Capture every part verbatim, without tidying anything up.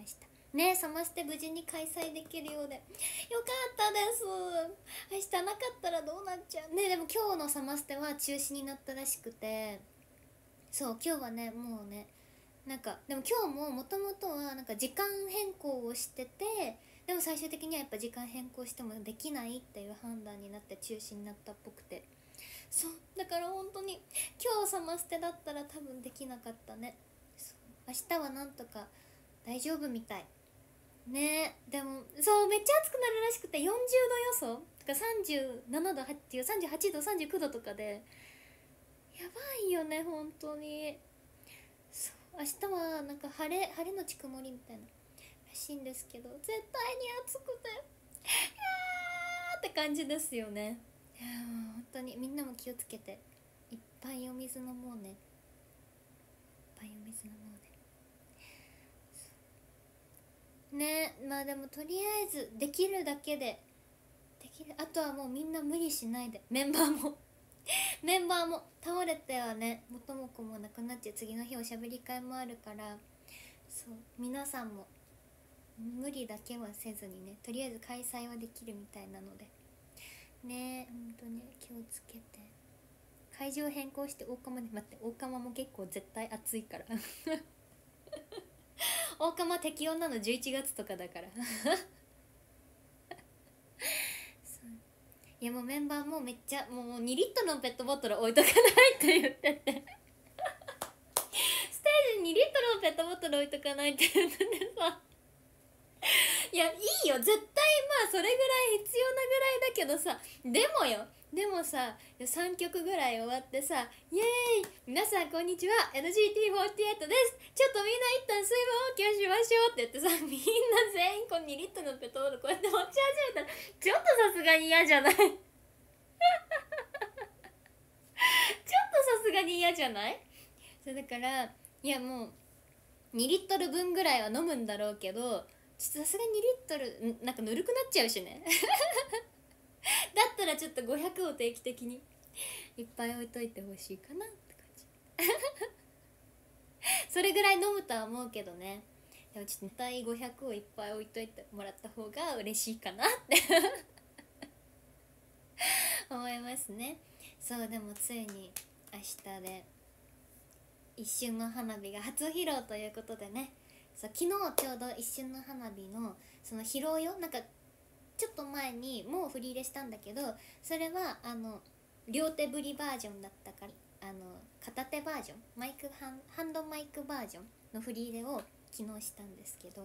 ましたね。サマステ無事に開催できるようでよかったです。明日なかったらどうなっちゃうね。でも今日のサマステは中止になったらしくて、そう今日はねもうねなんかでも今日ももともとはなんか時間変更をしてて、でも最終的にはやっぱ時間変更してもできないっていう判断になって中止になったっぽくて、そうだから本当に今日サマステだったら多分できなかったね。そう明日はなんとか大丈夫みたいね。でもそうめっちゃ暑くなるらしくてよんじゅうど予想とかさんじゅうななどっていうさんじゅうはちどさんじゅうきゅうどとかでやばいよね本当に。そう明日はなんか晴れ晴れのち曇りみたいならしいんですけど、絶対に暑くていやーって感じですよね。いやー本当にみんなも気をつけていっぱいお水飲もうね。いっぱいお水飲もうね。ねまあでもとりあえずできるだけでできる、あとはもうみんな無理しないで、メンバーもメンバーも倒れてはね元も子もなくなっちゃう、次の日おしゃべり会もあるから、そう皆さんも無理だけはせずにね、とりあえず開催はできるみたいなのでね、ほんとね気をつけて。会場変更して大釜で、待って大釜も結構絶対暑いから大釜適温なのじゅういちがつとかだからいやもうメンバーもめっちゃもうにリットルのペットボトル置いとかないって言っててステージににリットルのペットボトル置いとかないって言っててさいやいいよ絶対、まあそれぐらい必要なぐらいだけどさ、でもよでもささんきょくぐらい終わってさ、イエーイ皆さんこんにちは エヌジーティーフォーティーエイト です、ちょっとみんな一旦水分補給しましょうって言ってさ、みんな全員こうにリットルのペットボトルこうやって持ち始めたらちょっとさすがに嫌じゃないちょっとさすがに嫌じゃない。そうだからいやもうにリットルぶんぐらいは飲むんだろうけど、ちょっとさすがににリットルなんかぬるくなっちゃうしねだったらちょっとごひゃくを定期的にいっぱい置いといてほしいかなって感じそれぐらい飲むとは思うけどね。でもちょっと絶対ごひゃくをいっぱい置いといてもらった方が嬉しいかなって思いますね。そうでもついに明日で一瞬の花火が初披露ということでね、そう昨日ちょうど一瞬の花火のその披露よ、なんかちょっと前にもう振り入れしたんだけど、それはあの両手振りバージョンだったから、あの片手バージョンマイクハンハンドマイクバージョンの振り入れを昨日したんですけど、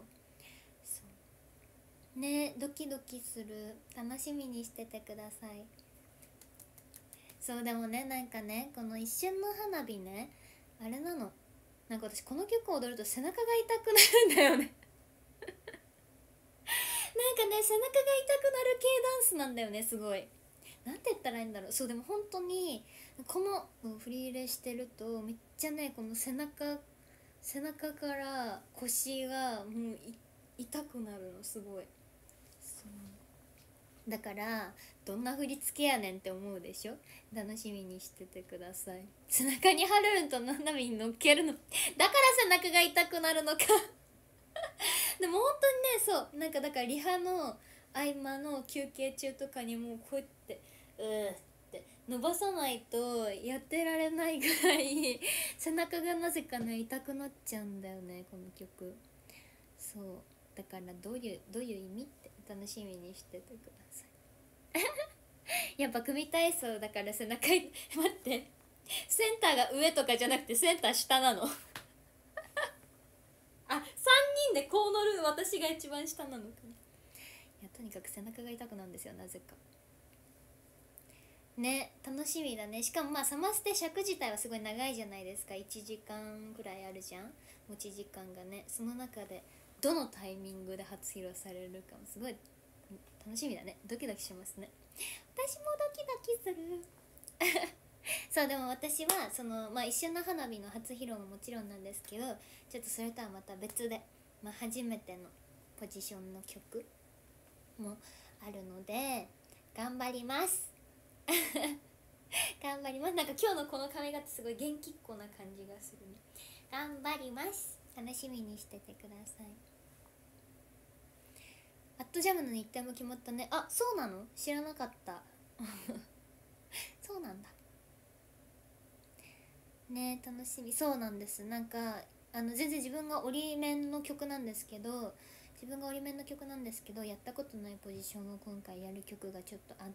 そうねドキドキする、楽しみにしててください。そうでもねなんかねこの一瞬の花火ねあれなの、なんか私この曲を踊ると背中が痛くなるんだよねなんかね背中が痛くなる系ダンスなんだよね、すごいなんて言ったらいいんだろう。そうでも本当にこの振り入れしてるとめっちゃねこの背中背中から腰がもう痛くなるのすごい。そうだからどんな振り付けやねんって思うでしょ。楽しみにしててください。背中にハルルンとナナミに乗っけるのだから背中が痛くなるのかでも本当にねそうなんかだからリハの合間の休憩中とかにもうこうやってうーって伸ばさないとやってられないぐらい背中がなぜかね痛くなっちゃうんだよねこの曲。そうだからどういうどういう意味って楽しみにしててくださいやっぱ組体操だから背中い待ってセンターが上とかじゃなくてセンター下なのあさんにんでこう乗る私が一番下なのかな。いやとにかく背中が痛くなるんですよなぜかね。楽しみだね。しかもまあサマステ尺自体はすごい長いじゃないですか、いちじかんぐらいあるじゃん持ち時間がね。その中でどのタイミングで初披露されるかもすごい楽しみだね。ドキドキしますね。私もドキドキするそうでも私はその、まあ、一瞬の花火の初披露ももちろんなんですけど、ちょっとそれとはまた別で、まあ、初めてのポジションの曲もあるので頑張ります頑張ります。なんか今日のこの髪型すごい元気っ子な感じがするね。頑張ります。楽しみにしててください。 アットジャムの日程も決まったね。あ、そうなの？知らなかったそうなんだね。楽しみ。そうなんです。なんかあの全然自分が折り面の曲なんですけど自分が折り面の曲なんですけどやったことないポジションを今回やる曲がちょっとあって、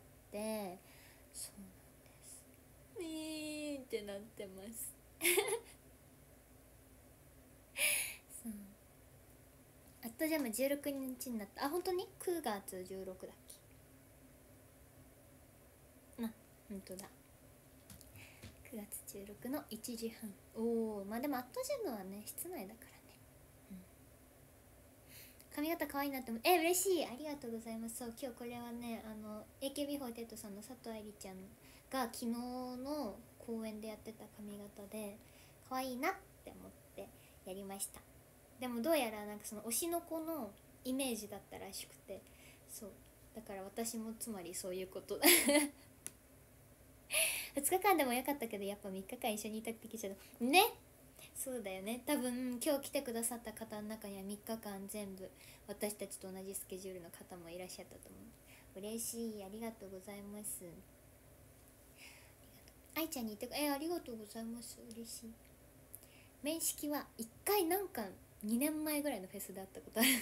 そうなんです。えーってなってますそうアットジャムじゅうろくにちになった。あ、本当にくがつじゅうろくだっけな。本当だ、くがつじゅうろくのいちじはん。おお、まあでもアットジャムはね室内だからね、うん、髪型可愛いなって思う。え、嬉しい、ありがとうございます。そう、今日これはね、あの エーケービーフォーティーエイト さんの佐藤愛理ちゃんが昨日の公演でやってた髪型で可愛いなって思ってやりました。でもどうやらなんかその推しの子のイメージだったらしくて、そうだから私もつまりそういうことだふつかかんでもよかったけどやっぱみっかかん一緒にいたくてきちゃったね。そうだよね。多分今日来てくださった方の中にはみっかかん全部私たちと同じスケジュールの方もいらっしゃったと思う。嬉しい、ありがとうございます。愛ちゃんに言ってくえー、ありがとうございます。嬉しい。面識はいっかいなんかにねんまえぐらいのフェスで会ったことある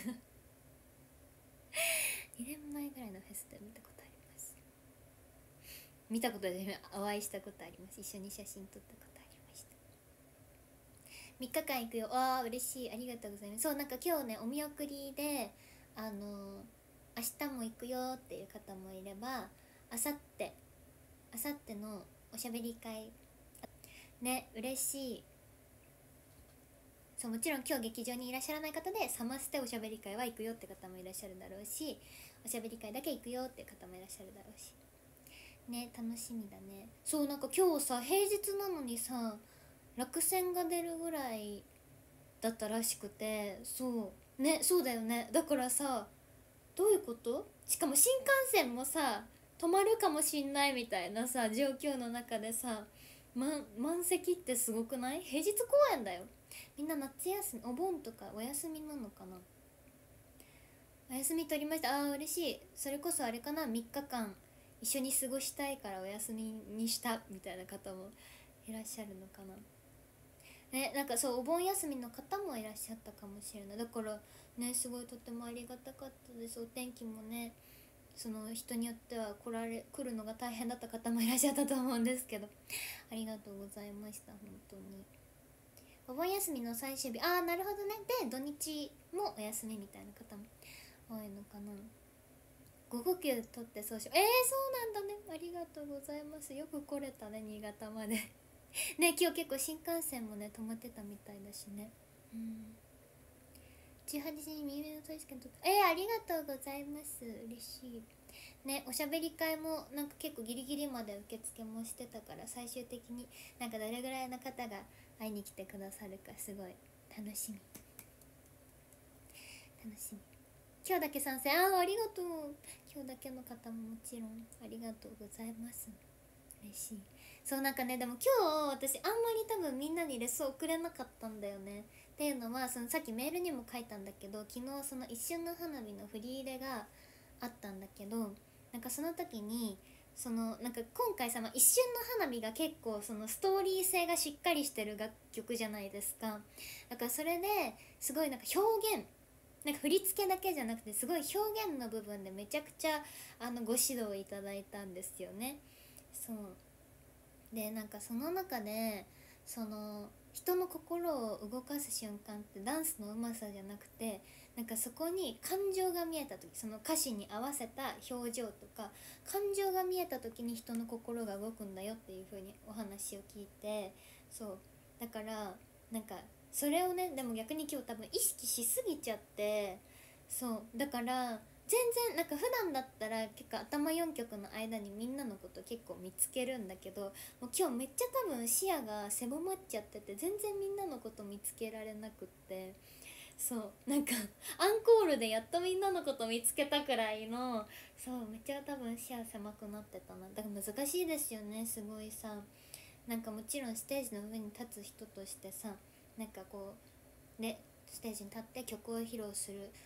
にねんまえぐらいのフェスで見たことあります。見たことでお会いしたことあります。一緒に写真撮ったことありました。みっかかん行くよ。あー嬉しい、ありがとうございます。そうなんか今日ねお見送りであの明日も行くよっていう方もいれば、あさってあさってのおしゃべり会ね、嬉しい。そう、もちろん今日劇場にいらっしゃらない方でサマステおしゃべり会は行くよって方もいらっしゃるだろうし、おしゃべり会だけ行くよって方もいらっしゃるだろうしね、楽しみだね。そうなんか今日さ平日なのにさ落選が出るぐらいだったらしくて、そうね、そうだよね。だからさどういうこと？しかも新幹線もさ止まるかもしんないみたいなさ状況の中でさ、ま、満席ってすごくない？平日公演だよ。みんな夏休みお盆とかお休みなのかな。お休み取りました。あー嬉しい。それこそあれかな、みっかかん一緒に過ごしたいからお休みにしたみたいな方もいらっしゃるのかなね。なんかそうお盆休みの方もいらっしゃったかもしれない。だからねすごいとてもありがたかったです。お天気もねその人によっては来られ来るのが大変だった方もいらっしゃったと思うんですけどありがとうございました。本当にお盆休みの最終日、ああなるほどね。で土日もお休みみたいな方も多いのかな。ご呼吸とってそうしよう。えー、そうなんだね。ありがとうございます。よく来れたね新潟までね、今日結構新幹線もね止まってたみたいだしね。うんじゅうはちじに右目の取り付けとったえー、ありがとうございます。嬉しいね。おしゃべり会もなんか結構ギリギリまで受付もしてたから最終的になんかどれぐらいの方が会いに来てくださるかすごい楽しみ楽しみ。今日だけ参戦、ああありがとう。今日だけの方ももちろんありがとうございます。嬉しい。そうなんかねでも今日私あんまり多分みんなにレス送れなかったんだよね。っていうのはそのさっきメールにも書いたんだけど昨日その一瞬の花火の振り入れがあったんだけど、なんかその時にそのなんか今回さ、まあ、一瞬の花火が結構そのストーリー性がしっかりしてる楽曲じゃないですか。だからそれですごいなんか表現なんか振り付けだけじゃなくてすごい表現の部分でめちゃくちゃあのご指導いただいたんですよね。そうでなんかその中でその人の心を動かす瞬間ってダンスのうまさじゃなくてなんかそこに感情が見えた時、その歌詞に合わせた表情とか感情が見えた時に人の心が動くんだよっていう風にお話を聞いて、そうだからなんかそれをねでも逆に今日多分意識しすぎちゃって、そうだから全然なんか普段だったら結構頭よんきょくの間にみんなのこと結構見つけるんだけど、もう今日めっちゃ多分視野が狭まっちゃってて全然みんなのこと見つけられなくって、そうなんかアンコールでやっとみんなのこと見つけたくらいの、そうめっちゃ多分視野狭くなってたな。だから難しいですよねすごいさ。なんかもちろんステージの上に立つ人としてさなんかこうねステージに立って曲を披露する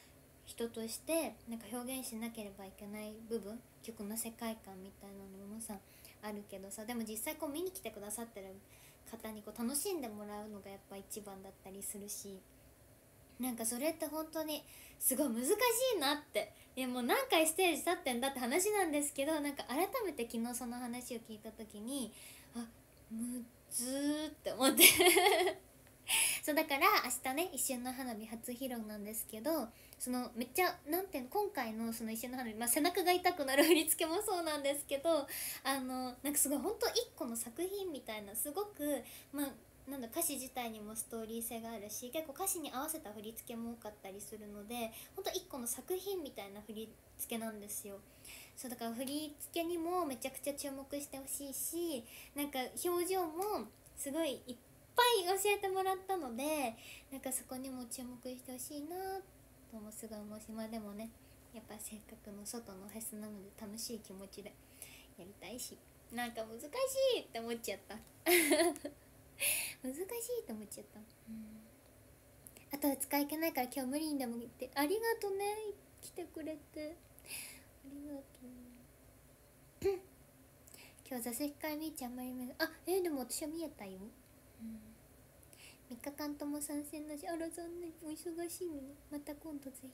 人としてなんか表現しなければいけない部分、曲の世界観みたいなのもさあるけどさ、でも実際こう見に来てくださってる方にこう楽しんでもらうのがやっぱ一番だったりするし、なんかそれって本当にすごい難しいなって。いやもう何回ステージ立ってんだって話なんですけど、なんか改めて昨日その話を聞いた時に、あ、むずーって思ってそうだから明日ね一瞬の花火初披露なんですけど、そのめっちゃなんていうの、今回のその一瞬の花火、まあ、背中が痛くなる振り付けもそうなんですけど、あのなんかすごい本当一個の作品みたいな、すごくまあなんだ歌詞自体にもストーリー性があるし、結構歌詞に合わせた振り付けも多かったりするので、本当一個の作品みたいな振り付けなんですよ。そうだから振り付けにもめちゃくちゃ注目してほしいし、なんか表情もすごいいっぱい教えてもらったので、なんかそこにも注目してほしいなともすごい思うし、まあでもねやっぱせっかくの外のフェスなので楽しい気持ちでやりたいし、なんか難しいって思っちゃった難しいって思っちゃった、うん、あとは使いけないから今日無理にでも言って、ありがとね、来てくれてありがとう今日座席会みーちゃんあんまり見えない。あ、えー、でも私は見えたよ、うん、みっかかんとも参戦だし、あら残念、お忙しいのにまた今度ぜひ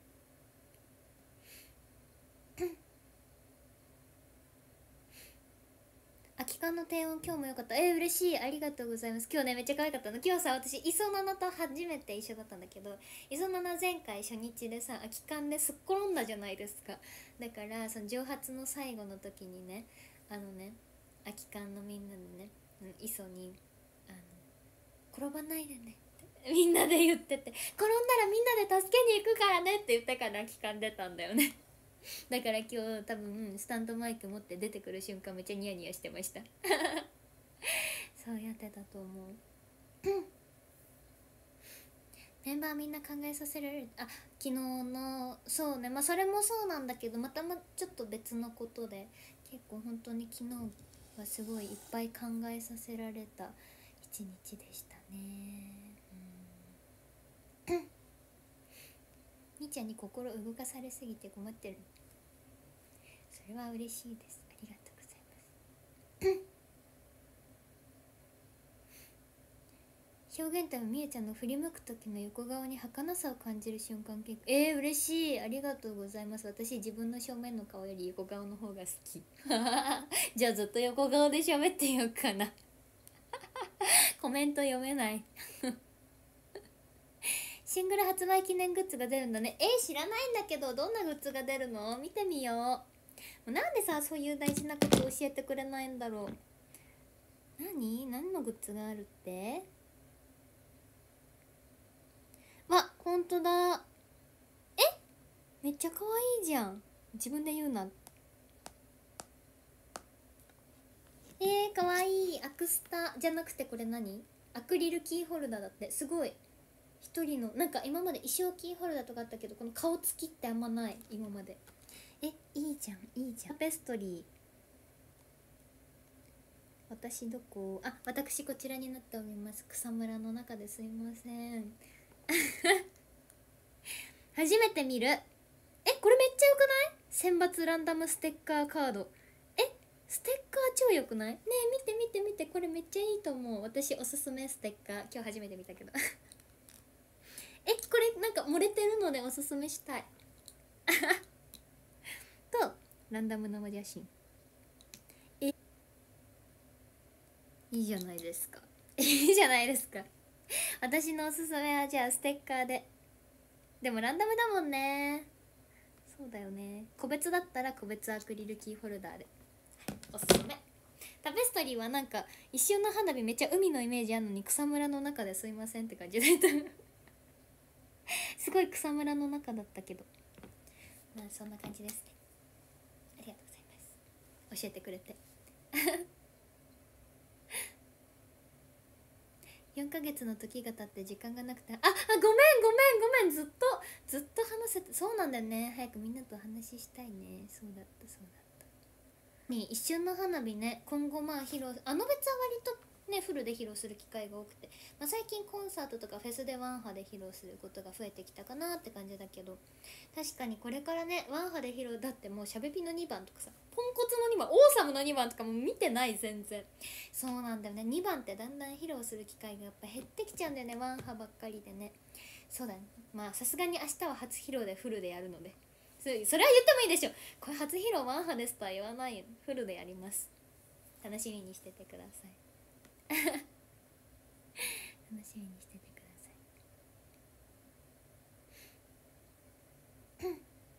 空き缶の低音今日も良かった。えー、嬉しい、ありがとうございます。今日ねめっちゃ可愛かったの。今日さ私磯菜々と初めて一緒だったんだけど、磯菜々前回初日でさ空き缶ですっ転んだじゃないですか。だからその蒸発の最後の時にね、あのね空き缶のみんなでね、磯にあの転ばないでねってみんなで言ってて、転んだらみんなで助けに行くからねって言ったから空き缶出たんだよねだから今日多分スタンドマイク持って出てくる瞬間めっちゃニヤニヤしてましたそうやってたと思うメンバーみんな考えさせられる。あ、昨日のそうね、まあそれもそうなんだけど、またまちょっと別のことで結構本当に昨日はすごいいっぱい考えさせられた一日でしたね。うんみーちゃんに心動かされすぎて困ってる。それは嬉しいです。ありがとうございます表現点はみえちゃんの振り向く時の横顔に儚さを感じる瞬間結構えー、嬉しい、ありがとうございます。私自分の正面の顔より横顔の方が好きじゃあずっと横顔で喋ってようかなコメント読めないシングル発売記念グッズが出るんだね。えー、知らないんだけど、どんなグッズが出るの？見てみよう。なんでさそういう大事なこと教えてくれないんだろう。何何のグッズがあるって？わ、ほんとだ。え、めっちゃ可愛いじゃん。自分で言うな。えー、可愛い。アクスタじゃなくてこれ何？アクリルキーホルダーだって。すごい。一人のなんか今まで衣装キーホルダーとかあったけど、この顔つきってあんまない今まで。え、いいじゃんいいじゃん。タペストリー、私どこ？あ、私こちらになっております。草むらの中ですいません初めて見る。え、これめっちゃよくない？選抜ランダムステッカーカード。え、ステッカー超よくない？ねえ見て見て見て、これめっちゃいいと思う。私おすすめステッカー今日初めて見たけどえ、これなんか漏れてるのでおすすめしたいとランダム生写真。え、いいじゃないですかいいじゃないですか私のおすすめはじゃあステッカーで。でもランダムだもんね。そうだよね。個別だったら個別アクリルキーホルダーで、はい、おすすめ。タペストリーはなんか一瞬の花火めっちゃ海のイメージあるのに草むらの中ですいませんって感じだったすごい草むらの中だったけど、まあそんな感じですね。ありがとうございます、教えてくれてよんかげつの時が経って時間がなくて、ああ、ごめんごめんごめん、ずっとずっと話せて。そうなんだよね、早くみんなと話したいね。そうだったそうだった。ね、一瞬の花火ね、今後まあ披露、あの別は割とねフルで披露する機会が多くて、まあ、最近コンサートとかフェスでワンハで披露することが増えてきたかなって感じだけど、確かにこれからねワンハで披露だってもうしゃべぴのにばんとかさポンコツのにばんオーサムのにばんとかも見てない全然。そうなんだよね、にばんってだんだん披露する機会がやっぱ減ってきちゃうんだよねワンハばっかりでね。そうだね、まあさすがに明日は初披露でフルでやるので、それそれは言ってもいいでしょ、これ初披露ワンハですとは言わないよ、フルでやります。楽しみにしててください楽しみにしててください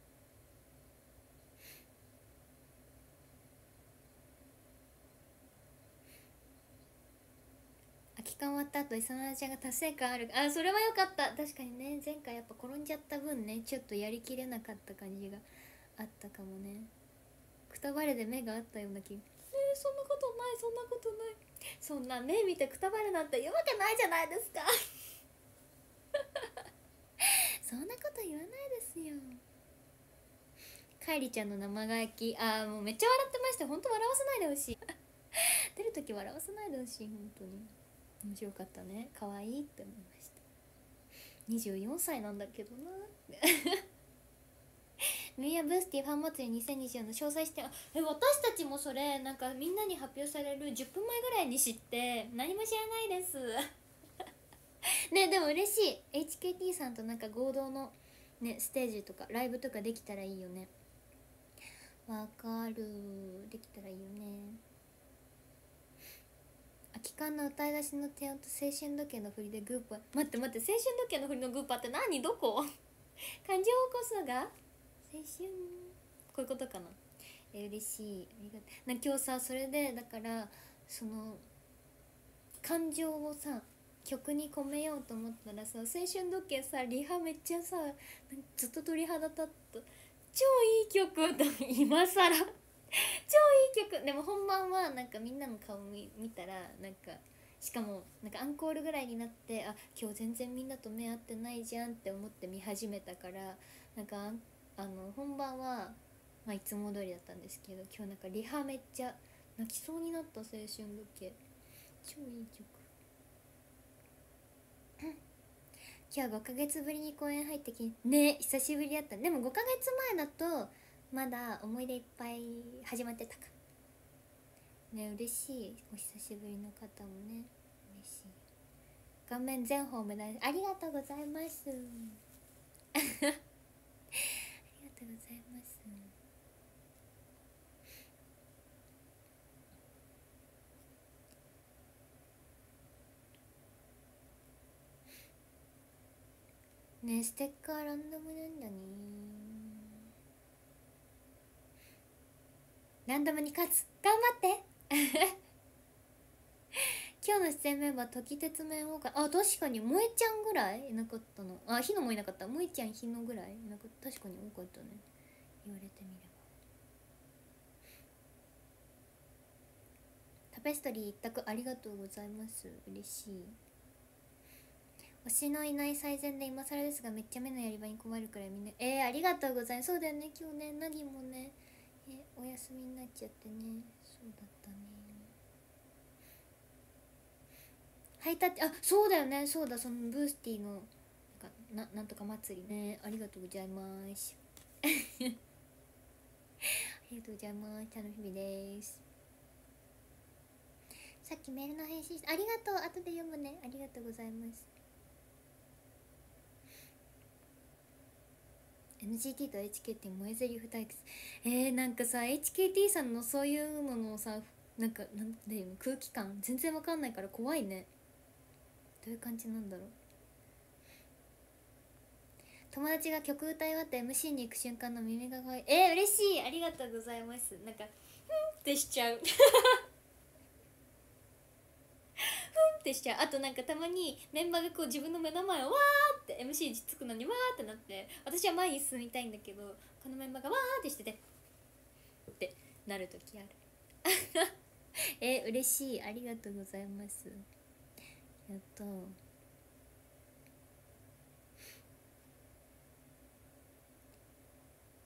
空き缶終わった後磯村ちゃんが達成感ある、あそれは良かった。確かにね前回やっぱ転んじゃった分ねちょっとやりきれなかった感じがあったかもね。くたばれで目があったような気が、えー、そんなことないそんなことない、そんな目見てくたばれなんて言うわけないじゃないですかそんなこと言わないですよ。かいりちゃんの生乾き、あーもうめっちゃ笑ってました。ほんと笑わせないでほしい出るとき笑わせないでほしい、本当に面白かったね、可愛いって思いました。にじゅうよんさいなんだけどなミーアブースティファン祭りにせんにじゅうよんの詳細してえ私たちもそれなんかみんなに発表されるじゅっぷんまえぐらいに知って何も知らないですね。でも嬉しい エイチケーティー さんとなんか合同のねステージとかライブとかできたらいいよね。わかる、できたらいいよね。空き缶の歌い出しの低音と青春時計の振りでグーパー、待って待って、青春時計の振りのグーパーって何、どこ感情を起こすのが青春、こういうことかな。え嬉しい、ありがとう。な今日さそれでだからその感情をさ曲に込めようと思ったらさ青春時計さリハめっちゃさずっと鳥肌立った、超いい曲と今更超いい曲。でも本番はなんかみんなの顔見見たらなんかしかもなんかアンコールぐらいになってあ今日全然みんなと目合ってないじゃんって思って見始めたからなんかあの本番はまあいつも通りだったんですけど今日なんかリハめっちゃ泣きそうになった青春時計超いい曲今日ごかげつぶりに公演入ってきね久しぶりだった。でもごかげつまえだとまだ思い出いっぱい始まってたかね。嬉しい、お久しぶりの方もね嬉しい。顔面全方目だ、ありがとうございますありがとうございますね。ステッカーランダムなんだね。ランダムに勝つ、頑張って今日の出演メンバー時鉄面王会、あ確かに萌えちゃんぐらいいなかったの、あひのもいなかった、萌えちゃんひのぐらいいなかった、確かに多かったね言われてみれば。タペストリー一択ありがとうございます、嬉しい。推しのいない最善で今更ですがめっちゃ目のやり場に困るくらいみんなえー、ありがとうございます。そうだよね今日ねなぎもねえお休みになっちゃってね。そうだったね。ハイタッチ、あそうだよね、そうだそのブースティーのなんか な, なんとか祭りね、ありがとうございますありがとうございます、楽しみです。さっきメールの返信ありがとう、後で読むね、ありがとうございます。エヌジーティー と エイチケーティー 萌えゼリフ対決、えー、なんかさ エイチケーティー さんのそういうののさなんかなんていうの空気感全然わかんないから怖いね。どういう感じなんだろう。友達が曲歌い終わって エムシー に行く瞬間の耳が可愛い、えー、嬉しい、ありがとうございます。なんかふんってしちゃうふんってしちゃう。あとなんかたまにメンバーがこう自分の目の前をわーって エムシー つくのにわーってなって私は前に進みたいんだけどこのメンバーがわーってしててってなるときあるえー、嬉しい、ありがとうございます。やっと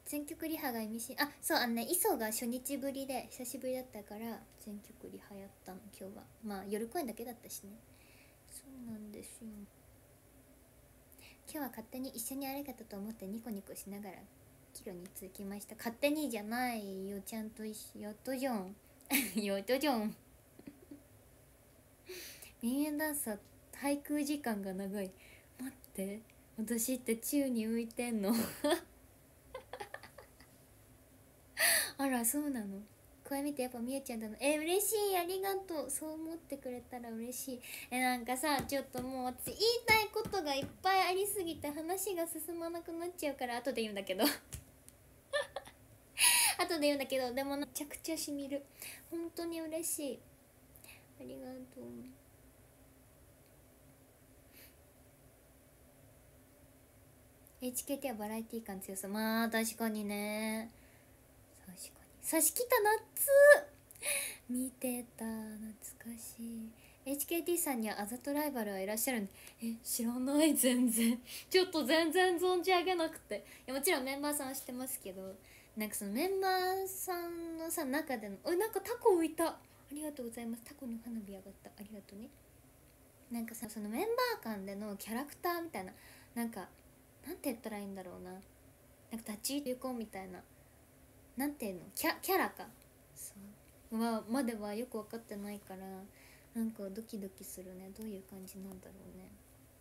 全曲リハが意味深。あ、そうあのね、磯が初日ぶりで久しぶりだったから全曲リハやったの今日は。まあ夜公演だけだったしね。そうなんですよ。今日は勝手に一緒に歩けたと思ってニコニコしながらキロに着きました。勝手にじゃないよ、ちゃんと一緒やっとじゃんやっとじゃん民謡ダンスは滞空時間が長い。待って、私って宙に浮いてんのあらそうなの。これ見てやっぱみえちゃんだの。え嬉しい、ありがとう。そう思ってくれたら嬉しい。えなんかさ、ちょっともう私言いたいことがいっぱいありすぎて話が進まなくなっちゃうから後で言うんだけど後で言うんだけど、でもめちゃくちゃしみる。本当に嬉しい、ありがとう。エイチケーティー はバラエティ感強さ。まあ確かにね、確かに。差し切った夏見てた、懐かしい。 エイチケーティー さんにはあざとライバルはいらっしゃるんで。え知らない、全然ちょっと全然存じ上げなくて。いやもちろんメンバーさんは知ってますけど、なんかそのメンバーさんのさ中での、おいなんかタコ浮いた、ありがとうございます。タコの花火上がった、ありがとうね。なんかさ、そのメンバー間でのキャラクターみたいな、なんかなんて言ったらいいんだろうな、なんか立ち入り込みたいな、なんていうの、キャキャラか、そうはまではよく分かってないから、なんかドキドキするね。どういう感じなんだろうね。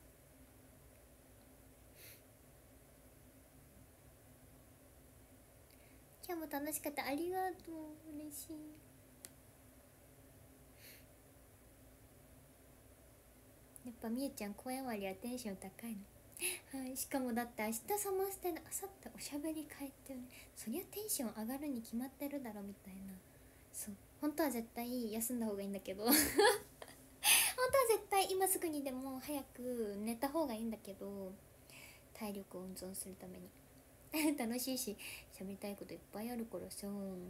今日も楽しかった、ありがとう、嬉しい。やっぱみえちゃん公演終わりはテンション高いのはい、しかもだって明日サマステのあさっておしゃべり会ってね、そりゃテンション上がるに決まってるだろみたいな。そう本当は絶対休んだ方がいいんだけど本当は絶対今すぐにでも早く寝た方がいいんだけど、体力を温存するために楽しいし喋りたいこといっぱいあるからさ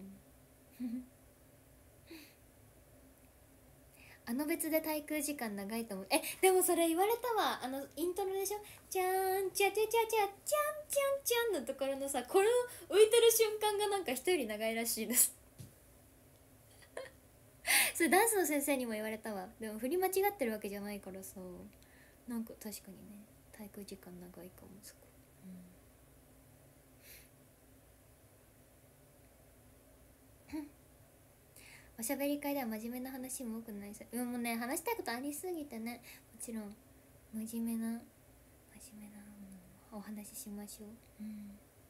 あの別で滞空時間長いと思う。えでもそれ言われたわ、あのイントロでしょ、じゃーんちゃちゃちゃちゃちゃんちゃんちゃんのところのさ、これ浮いてる瞬間がなんか人より長いらしいですそれダンスの先生にも言われたわ。でも振り間違ってるわけじゃないからさ、なんか確かにね、滞空時間長いかもそこ。うんおしゃべり会では真面目な話も多くないさ。でもね話したいことありすぎてね、もちろん真面目な真面目なお話ししましょう。うん、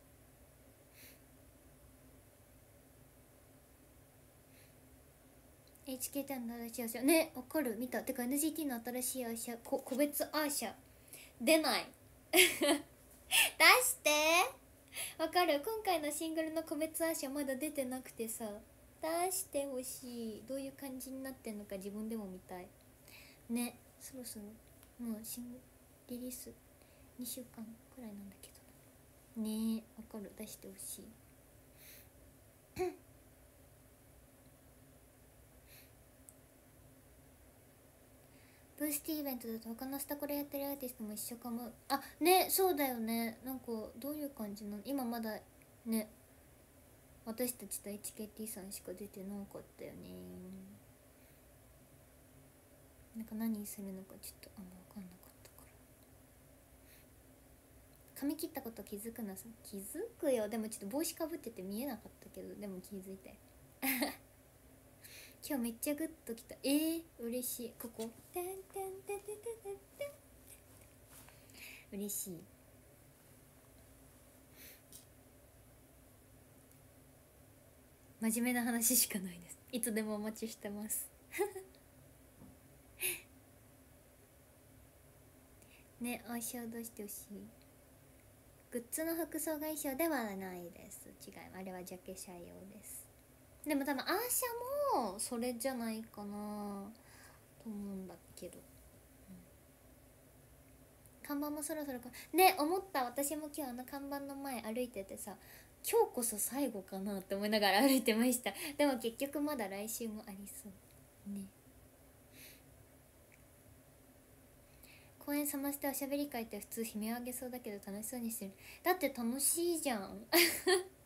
エイチケー の新しいアーシャね、わかる、見た。てか エヌジーティー の新しいアーシャ、こ個別アーシャ出ない出してわかる、今回のシングルの個別アーシャまだ出てなくてさ、出してほしい。どういう感じになってんのか自分でも見たいね。そろそろもうシングルリリースにしゅうかんくらいなんだけどね。えわかる、出してほしいブースティーイベントだと他のスタコレやってるアーティストも一緒かも。あね、そうだよね。なんかどういう感じなの今まだね、私たちと エイチケーティー さんしか出てなかったよね。なんか何するのかちょっとあんま分かんなかったから。髪切ったこと気づくなさ。気づくよ。でもちょっと帽子かぶってて見えなかったけど、でも気づいて今日めっちゃグッときた。えー、嬉しい。ここてんてんてんてんてんてんてん、嬉しい。真面目な話しかないです。いつでもお待ちしてますね、お衣装どうしてほしい。グッズの服装が衣装ではないです。違い、あれはジャケ写用です。でも多分アーシャもそれじゃないかなと思うんだけど、うん、看板もそろそろかね、思った。私も今日あの看板の前歩いててさ、今日こそ最後かなって思いながら歩いてました。でも結局まだ来週もありそうね。公園サマステおしゃべり会って普通悲鳴上げそうだけど楽しそうにしてる。だって楽しいじゃん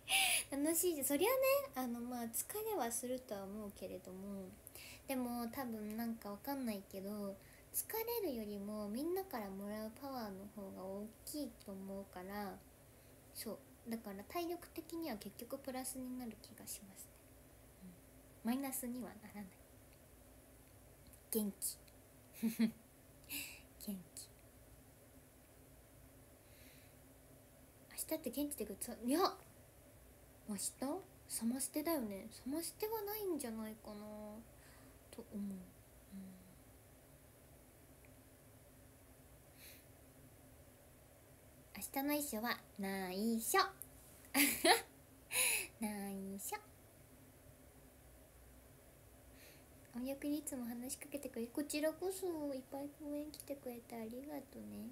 楽しいじゃん。そりゃね、あのまあ疲れはするとは思うけれども、でも多分なんかわかんないけど、疲れるよりもみんなからもらうパワーの方が大きいと思うから、そうだから体力的には結局プラスになる気がしますね、うん、マイナスにはならない。元気元気。明日って現地でグッズ、いや明日サマステだよね。サマステはないんじゃないかなと思う、うん、明日の衣装は内緒内緒。お見送りいつも話しかけてくれ、こちらこそいっぱい公演来てくれてありがとね。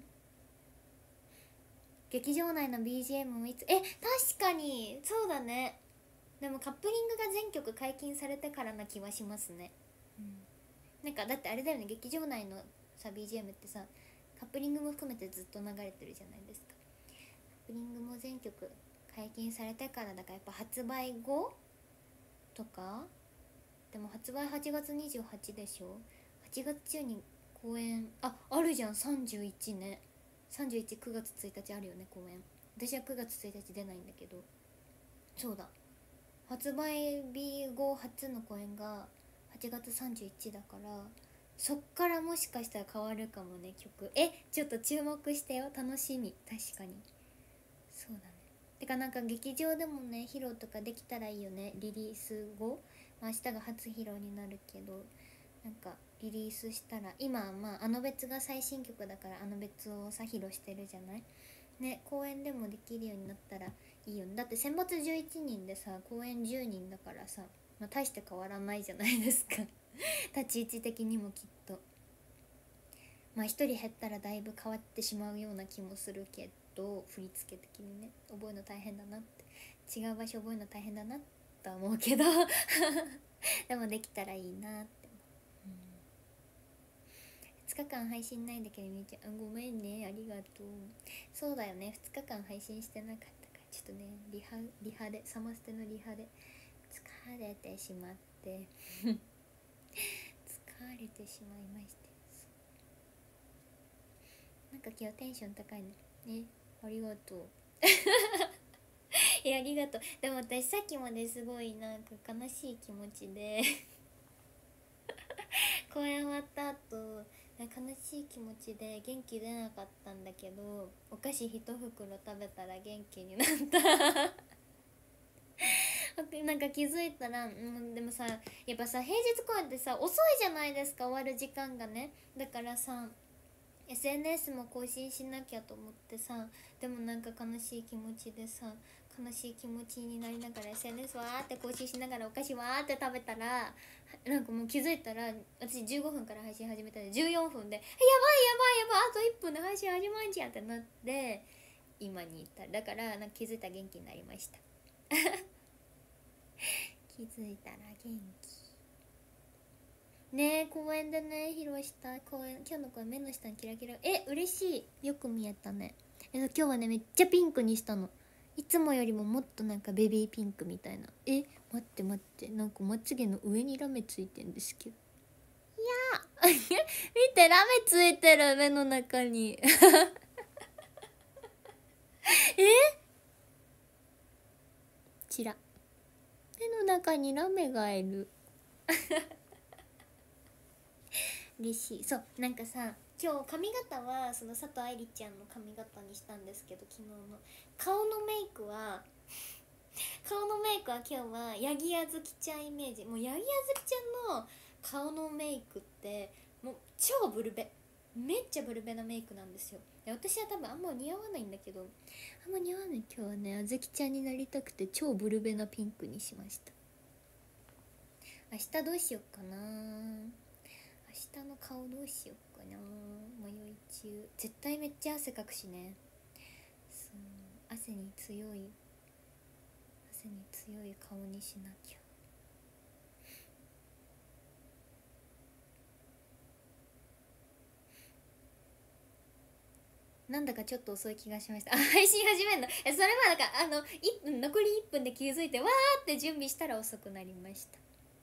劇場内の ビージーエム もいつ、え確かにそうだね。でもカップリングが全曲解禁されてからな気はしますね、うん、なんかだってあれだよね、劇場内のさ ビージーエム ってさカップリングも含めてずっと流れてるじゃないですか。カップリングも全曲解禁されてからだから、やっぱ発売後とか。でも発売はちがつにじゅうはちでしょ。はちがつ中に公演ああるじゃん。さんじゅういちね、さんじゅういち、くがつついたちあるよね公演。私はくがつついたち出ないんだけど、そうだ、発売日後初の公演がはちがつさんじゅういちだから、そっからもしかしたら変わるかもね曲。えちょっと注目してよ、楽しみ。確かにそうだね。てかなんか劇場でもね披露とかできたらいいよね、リリース後。まあ、明日が初披露になるけど、なんかリリースしたら、今はまああの別が最新曲だからあの別をさ披露してるじゃないね。公演でもできるようになったらいいよね。だって選抜じゅういちにんでさ公演じゅうにんだからさ、まあ、大して変わらないじゃないですか立ち位置的にもきっと。まあひとり減ったらだいぶ変わってしまうような気もするけど、振り付け的にね覚えるの大変だなって、違う場所覚えるの大変だなとは思うけどでもできたらいいなって、うん、ふつかかん配信ないんだけどみーちゃん、ごめんね、ありがとう。そうだよね、ふつかかん配信してなかったからちょっとねリハリハでサマステのリハで疲れてしまって疲れてしまいまして、なんか今日テンション高いね。ね、ありがとういやありがとう。でも私さっきまですごいなんか悲しい気持ちで公演終わった後悲しい気持ちで元気出なかったんだけど、お菓子一袋食べたら元気になったなんか気づいたら、うん、でもさやっぱさ平日公演ってさ遅いじゃないですか、終わる時間がね。だからさ エスエヌエス も更新しなきゃと思ってさ、でもなんか悲しい気持ちでさ、悲しい気持ちになりながら エスエヌエス わーって更新しながらお菓子わーって食べたら、なんかもう気づいたら私じゅうごふんから配信始めたんでじゅうよんふんで、やばいやばいやばいあといっぷんで配信始まんじゃんってなって今に至る。だからなんか気づいたら元気になりました気づいたら元気ねえ。公園でね披露した公園、今日の公演目の下にキラキラ、え嬉しい、よく見えたね。え今日はねめっちゃピンクにしたの。いつもよりももっとなんかベビーピンクみたいな。え待って待って、なんかまつげの上にラメついてんですけど、いや見てラメついてる目の中にえちら目の中にラメがいる嬉しい。そうなんかさ今日髪型はその佐藤愛理ちゃんの髪型にしたんですけど、昨日の顔のメイクは顔のメイクは今日は八木あずきちゃんイメージ。もう八木あずきちゃんの顔のメイクってもう超ブルベ、めっちゃブルベなメイクなんですよ。で私は多分あんま似合わないんだけど、あんま似合わない。今日はねあずきちゃんになりたくて超ブルベなピンクにしました。明日どうしよっかな、明日の顔どうしよっかな、迷い中。絶対めっちゃ汗かくしね。そう汗に強い汗に強い顔にしなきゃ。 なんだかちょっと遅い気がしました。あ、配信始めんの。え、それはなんかあのいっぷん、残りいっぷんで気づいてわーって準備したら遅くなりました。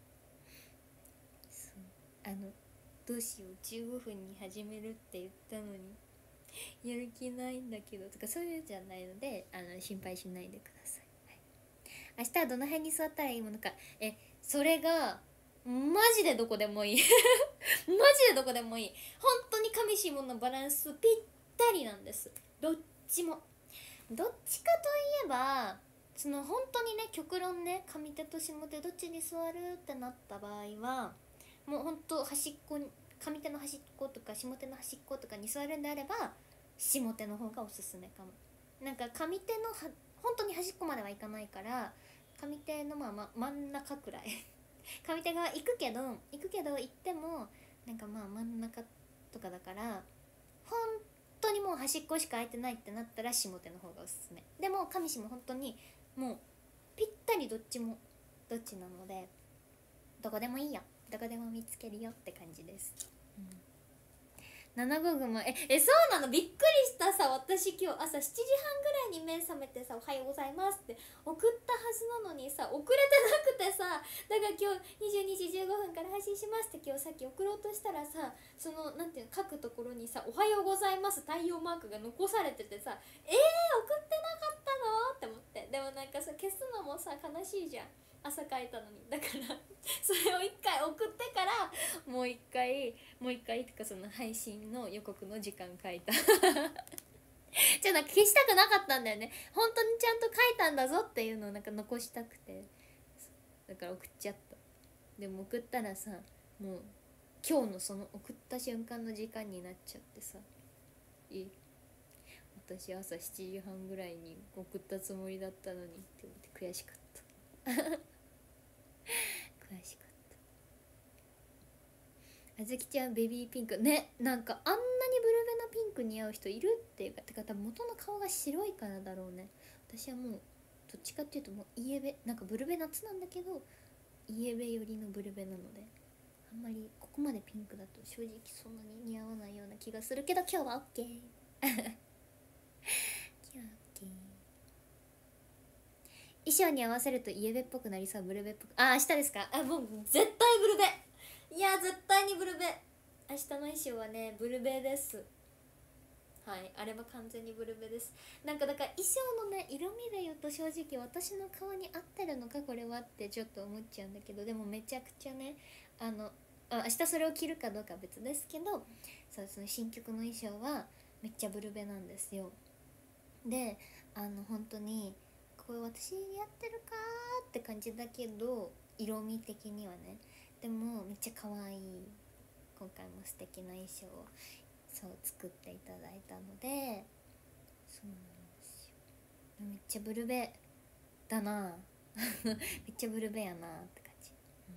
そう、あのどうしよう、じゅうごふんに始めるって言ったのにやる気ないんだけどとか、そういうんじゃないので、あの心配しないでください、はい、明日はどの辺に座ったらいいものか。え、それがマジでどこでもいいマジでどこでもいい。本当に上下のバランスぴったりなんです。どっちも。どっちかといえば、その本当にね、極論ね、上手と下手どっちに座るってなった場合は、もう本当端っこに、上手の端っことか下手の端っことかに座るんであれば下手の方がおすすめかも。なんか上手のは本当に端っこまではいかないから、上手のまあ、ま、真ん中くらい上手側行くけど行くけど行ってもなんかまあ真ん中とかだから、本当にもう端っこしか空いてないってなったら下手の方がおすすめ。でも上下も本当にもうぴったりどっちもどっちなので、どこでもいいよ、どこでも見つけるよって感じです、うん、なな号グマ、ええそうなの、びっくりしたさ。私今日朝しちじはんぐらいに目覚めてさ、おはようございますって送ったはずなのにさ、遅れてなくてさ、だから今日にじゅうにじじゅうごふんから配信しますって今日さっき送ろうとしたらさ、そのなんていうの、書くところにさ、おはようございます太陽マークが残されててさ、えー、送ってなかったのって思って。でもなんかさ、消すのもさ悲しいじゃん、朝書いたのに。だからそれを一回送ってからもう一回もう一回ってか、その配信の予告の時間書いたじゃあなんか消したくなかったんだよね。本当にちゃんと書いたんだぞっていうのをなんか残したくて、だから送っちゃった。でも送ったらさ、もう今日のその送った瞬間の時間になっちゃってさ、え私朝しちじはんぐらいに送ったつもりだったのにって思って悔しかった悔しかった。あずきちゃんベビーピンクね、なんかあんなにブルベなピンク似合う人いるっていうか、てか多分元の顔が白いからだろうね。私はもうどっちかっていうともうイエベ、なんかブルベ夏なんだけどイエベ寄りのブルベなので、あんまりここまでピンクだと正直そんなに似合わないような気がするけど、今日は OK 今日は OK。衣装に合わせるとイエベっぽくなりそう。ブルベっぽく、あ、明日ですか。あ、もう絶対ブルベ、いや絶対にブルベ。明日の衣装はねブルベです。はい、あれは完全にブルベです。なんかだから衣装のね色味で言うと正直私の顔に合ってるのかこれはってちょっと思っちゃうんだけど、でもめちゃくちゃね、あのあ明日それを着るかどうかは別ですけど、そう、その新曲の衣装はめっちゃブルベなんですよ。で、あの本当にこれ私に合ってるかーって感じだけど、色味的にはね、でもめっちゃ可愛い、今回も素敵な衣装をそう作っていただいたので、そうなんですよ。めっちゃブルベだなめっちゃブルベやなって感じ、うん、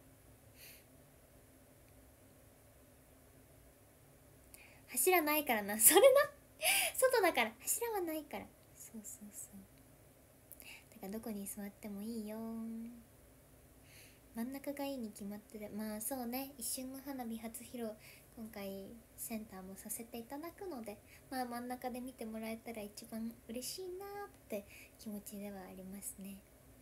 柱ないからな、それな外だから柱はないから、そうそうそう、だからどこに座ってもいいよ。真ん中がいいに決まってる。まあそうね、一瞬の花火初披露、今回センターもさせていただくので、まあ真ん中で見てもらえたら一番嬉しいなーって気持ちではありますね、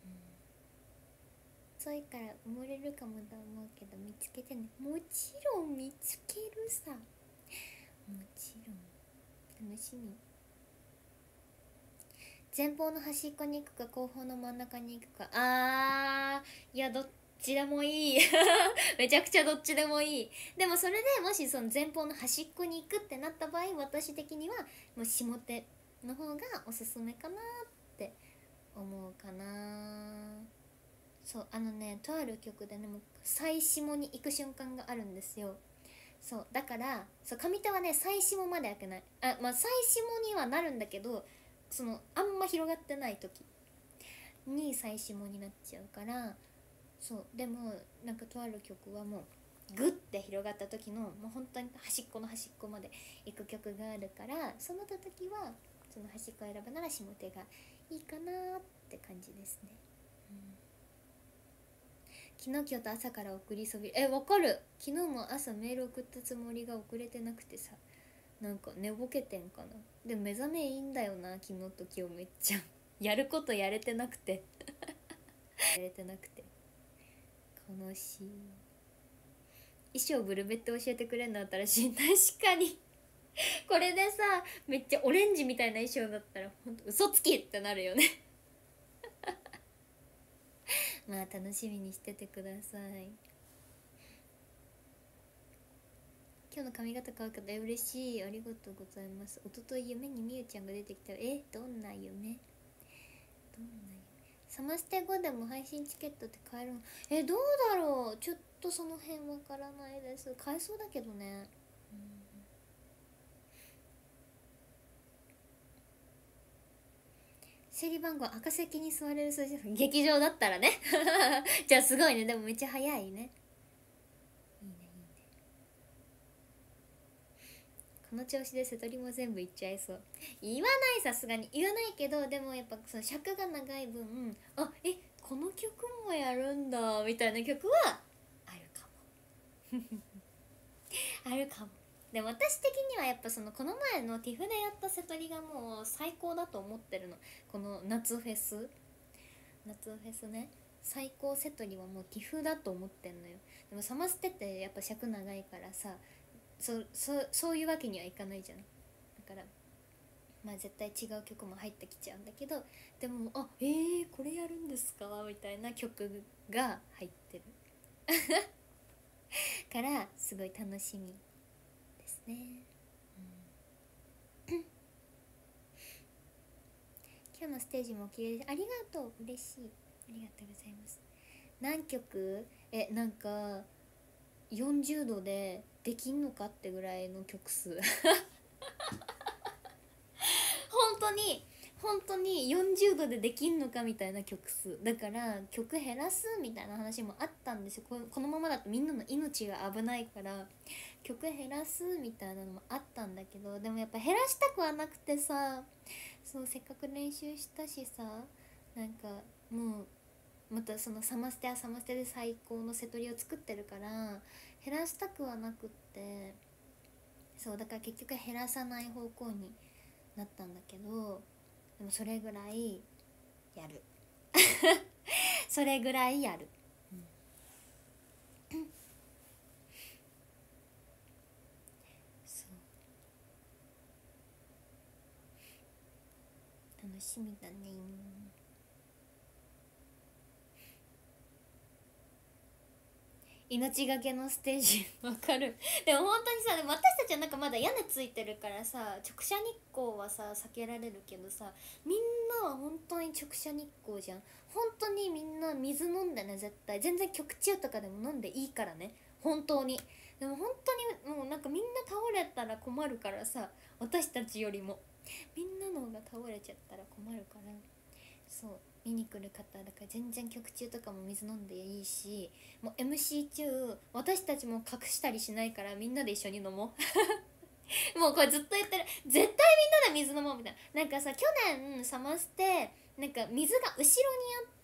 うん、遅いから埋もれるかもと思うけど見つけてね。もちろん見つけるさ、もちろん、楽しみ。前方の端っこに行くか後方の真ん中に行くか、あー、いやどっちでもいいめちゃくちゃどっちでもいい。でもそれでもしその前方の端っこに行くってなった場合、私的にはもう下手の方がおすすめかなって思うかな。そう、あのね、とある曲でね、もう最下に行く瞬間があるんですよ。そうだからそう、上手はね最下まで開けない。あ、まあ最下にはなるんだけど、そのあんま広がってない時に最下になっちゃうから。そう、でもなんかとある曲はもうグッて広がった時のもう本当に端っこの端っこまで行く曲があるから、その時はその端っこを選ぶなら下手がいいかなって感じですね、うん、昨日今日と朝から送りそびれ、え、わかる。昨日も朝メール送ったつもりが送れてなくてさ、 なんか寝ぼけてんかな。でも目覚めいいんだよな、昨日と今日めっちゃやることやれてなくてやれてなくて悲しい。衣装ブルベって教えてくれんの新しい。確かにこれでさめっちゃオレンジみたいな衣装だったらほんと嘘つきってなるよねまあ楽しみにしててください。今日の髪型可愛かった。嬉しい、ありがとうございます。一昨日夢にみゆちゃんが出てきたら、えどんな夢どんな夢。サマステ後でも配信チケットって買えるの？えどうだろう、ちょっとその辺わからないです。買えそうだけどね。うん、整理番号赤席に座れる数字。劇場だったらねじゃあすごいね。でもめっちゃ早いね。この調子で瀬戸りも全部言っちゃいそう。言わない、さすがに言わないけど、でもやっぱその尺が長い分、あえこの曲もやるんだみたいな曲はあるかもあるかも。でも私的にはやっぱそのこの前のティフでやった瀬戸りがもう最高だと思ってるの。この夏フェス夏フェスね、最高瀬戸りはもうティフだと思ってんのよ。でもサマステってやっぱ尺長いからさ、そそそういうわけにはいかないじゃん。だからまあ絶対違う曲も入ってきちゃうんだけど、でもあえー、これやるんですかみたいな曲が入ってるからすごい楽しみですね、うん、今日のステージもお綺麗です。ありがとう、嬉しい、ありがとうございます。何曲えなんかよんじゅうどでできんのかってぐらいの曲数本当に本当によんじゅうどでできんのかみたいな曲数だから、曲減らすみたいな話もあったんですよ。ここのままだとみんなの命が危ないから曲減らすみたいなのもあったんだけど、でもやっぱ減らしたくはなくてさ、そうせっかく練習したしさ、なんかもうまたそのサマステはサマステで最高の瀬戸りを作ってるから減らしたくはなくって、そうだから結局減らさない方向になったんだけど、でもそれぐらいやるそれぐらいやる、うん、そう楽しみだね。命がけのステージわかるでも本当にさ、でも私たちはなんかまだ屋根ついてるからさ直射日光はさ避けられるけどさ、みんなは本当に直射日光じゃん。本当にみんな水飲んでね、絶対全然曲中とかでも飲んでいいからね、本当に。でも本当にもうなんかみんな倒れたら困るからさ、私たちよりもみんなの方が倒れちゃったら困るから、そう見に来る方だから全然曲中とかも水飲んでいいし、もう エムシー 中私たちも隠したりしないからみんなで一緒に飲もうもうこれずっと言ってる、絶対みんなで水飲もうみたいな。なんかさ去年サマステなんか水が後ろにあって、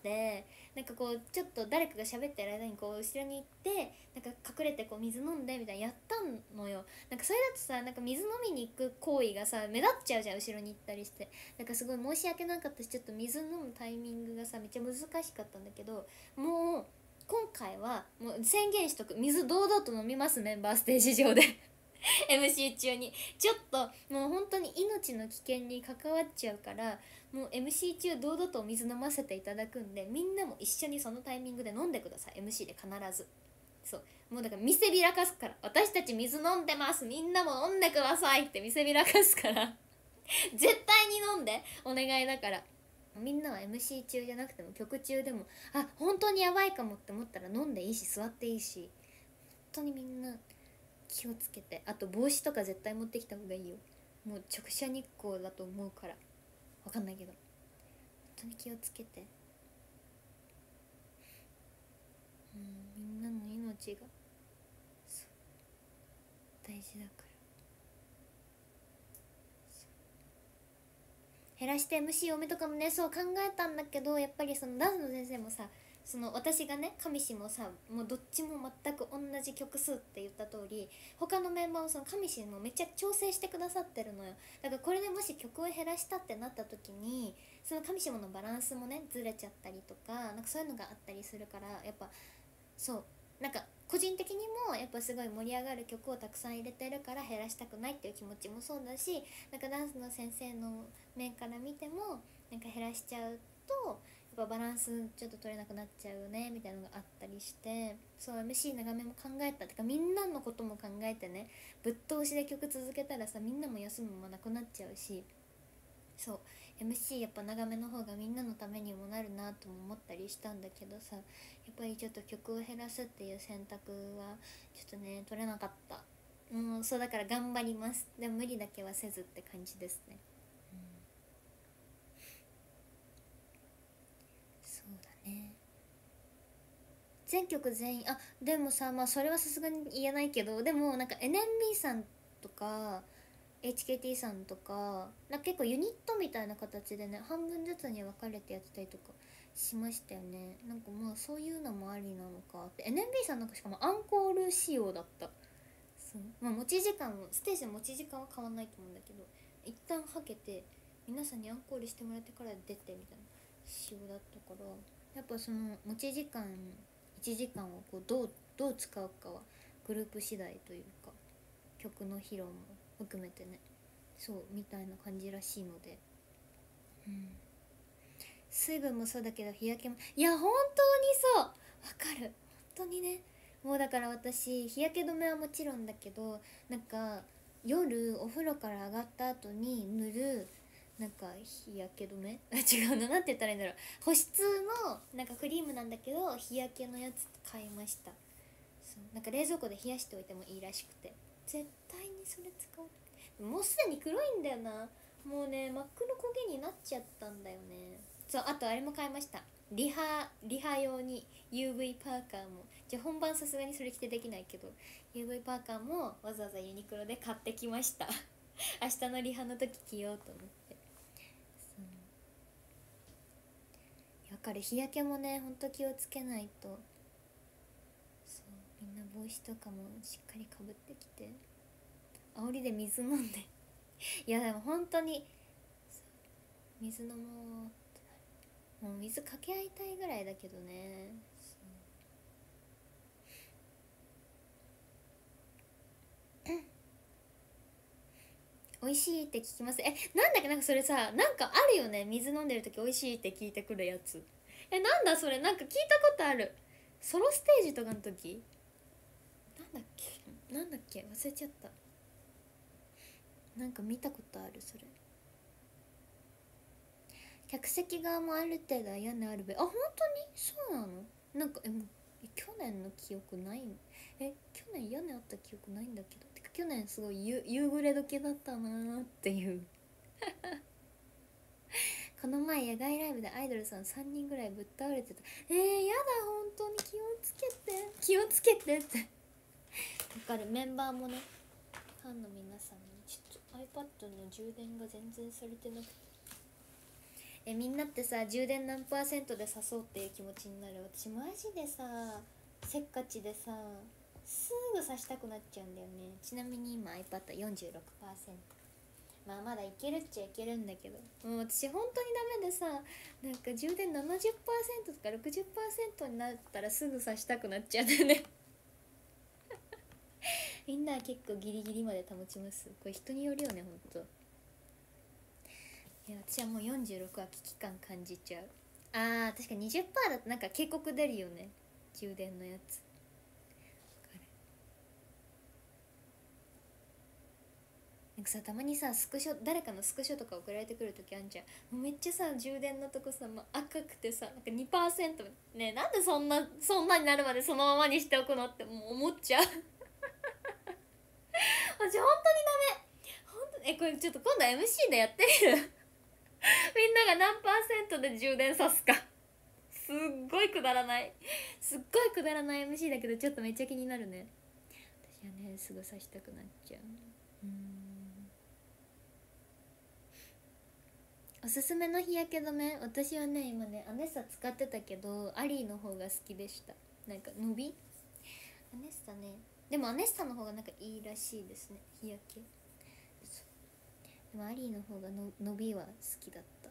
なんかこうちょっと誰かが喋ってる間にこう後ろに行ってなんか隠れてこう水飲んでみたいなやったのよ。なんかそれだとさなんか水飲みに行く行為がさ目立っちゃうじゃん、後ろに行ったりして。なんかすごい申し訳なかったし、ちょっと水飲むタイミングがさめっちゃ難しかったんだけど、もう今回はもう宣言しとく、水堂々と飲みます、メンバーステージ上でエムシー 中にちょっともう本当に命の危険に関わっちゃうから、もう エムシー 中堂々とお水飲ませていただくんで、みんなも一緒にそのタイミングで飲んでください、 エムシー で必ず。そうもうだから見せびらかすから、私たち水飲んでますみんなも飲んでくださいって見せびらかすから絶対に飲んでお願いだから。みんなは エムシー 中じゃなくても曲中でもあ本当にやばいかもって思ったら飲んでいいし座っていいし、本当にみんな気をつけて。あと帽子とか絶対持ってきた方がいいよ、もう直射日光だと思うから。わかんないけど本当に気をつけて。うんみんなの命がそう大事だから。減らして エムシー 多めとかもね、そう考えたんだけど、やっぱりそのダンスの先生もさその私がね上志もさもうどっちも全く同じ曲数って言った通り他のメンバーもその上志もめっちゃ調整してくださってるのよ。だからこれでもし曲を減らしたってなった時にその上志ものバランスもねずれちゃったりとかなんかそういうのがあったりするからやっぱそうなんか個人的にもやっぱすごい盛り上がる曲をたくさん入れてるから減らしたくないっていう気持ちもそうだしなんかダンスの先生の面から見てもなんか減らしちゃうとやっぱバランスちょっと取れなくなっちゃうよねみたいなのがあったりしてそう エムシー 長めも考えたてかみんなのことも考えてねぶっ通しで曲続けたらさみんなも休む間なくなっちゃうしそう エムシー やっぱ長めの方がみんなのためにもなるなとも思ったりしたんだけどさやっぱりちょっと曲を減らすっていう選択はちょっとね取れなかった。うんそうだから頑張ります。でも無理だけはせずって感じですね。うん、そうだね全曲全員あでもさまあそれはさすがに言えないけどでもなんか エヌエムビー さんとか エイチケーティー さんとかなんか結構ユニットみたいな形でね半分ずつに分かれてやってたりとかしましたよね。なんかまあそういうのもありなのかって エヌエムビー さんなんかしかもアンコール仕様だった。そうまあ持ち時間もステージの持ち時間は変わんないと思うんだけど一旦はけて皆さんにアンコールしてもらってから出てみたいな仕様だったからやっぱその持ち時間いちじかんをこうどうどう使うかはグループ次第というか曲の披露も含めてねそうみたいな感じらしいので、うん、水分もそうだけど日焼けもいや本当にそうわかる本当にねもうだから私日焼け止めはもちろんだけどなんか夜お風呂から上がった後に塗るなんか日焼け止め違うななんて言ったらいいんだろう保湿のなんかクリームなんだけど日焼けのやつ買いました。そうなんか冷蔵庫で冷やしておいてもいいらしくて絶対にそれ使う。もうすでに黒いんだよなもうね真っ黒焦げになっちゃったんだよね。そうあとあれも買いましたリハリハ用に ユーブイ パーカーもじゃあ本番さすがにそれ着てできないけど ユーブイ パーカーもわざわざユニクロで買ってきました明日のリハの時着ようと思ってわかる日焼けもねほんと気をつけないとそうみんな帽子とかもしっかりかぶってきて煽りで水飲んでいやでも本当に水飲もうもう水かけ合いたいぐらいだけどね美味しいって聞きます。えなんだっけなんかそれさなんかあるよね水飲んでる時美味しいって聞いてくるやつ。えなんだそれなんか聞いたことあるソロステージとかの時なんだっけなんだっけ忘れちゃった。なんか見たことあるそれ。客席側もある程度は屋根あるべあ本当にそうなのなんかえもう去年の記憶ないえ去年屋根あった記憶ないんだけどてか去年すごい夕夕暮れ時だったなーっていうこの前野外ライブでアイドルさんさんにんぐらいぶっ倒れてたえー、やだ本当に気をつけて気をつけてってわかるメンバーもねファンの皆さんにちょっと iPad の充電が全然されてなくてえみんなってさ充電何パーセントで刺そうっていう気持ちになる。私マジでさせっかちでさすぐ刺したくなっちゃうんだよね。ちなみに今 iPad よんじゅうろくパーセント まあまだいけるっちゃいけるんだけどもう私本当にダメでさなんか充電 ななじゅっパーセント とか ろくじゅっパーセント になったらすぐ刺したくなっちゃうんだよねみんなは結構ギリギリまで保ちます。これ人によるよねほんと。いや私はもうよんじゅうろくは危機感感じちゃう。あー確か にじゅっパーセント だとなんか警告出るよね充電のやつ。なんかさたまにさスクショ誰かのスクショとか送られてくるときあんじゃん。もうめっちゃさ充電のとこさ、まあ、赤くてさなんか にパーセント ねえなんでそんなそんなになるまでそのままにしておくのってもう思っちゃう私本当にダメ本当えこれちょっと今度 エムシー でやってみるみんなが何パーセントで充電さすかすっごいくだらないすっごいくだらない エムシー だけどちょっとめっちゃ気になるね。私はねすぐさしたくなっちゃう。うーんおすすめの日焼け止め、私はね今ねアネッサ使ってたけどアリーの方が好きでした。なんか伸びアネッサね、でもアネッサの方がなんかいいらしいですね、日焼け。でもアリーの方がの伸びは好きだった、うん、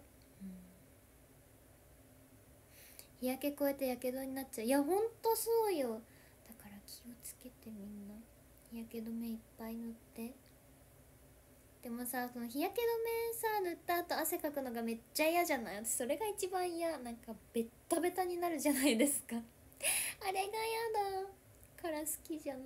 日焼け超えてやけどになっちゃう。いやほんとそうよ、だから気をつけてみんな日焼け止めいっぱい塗って。でもさ、その日焼け止めさ塗った後汗かくのがめっちゃ嫌じゃない？私それが一番嫌。なんかベッタベタになるじゃないですかあれが嫌だから好きじゃない。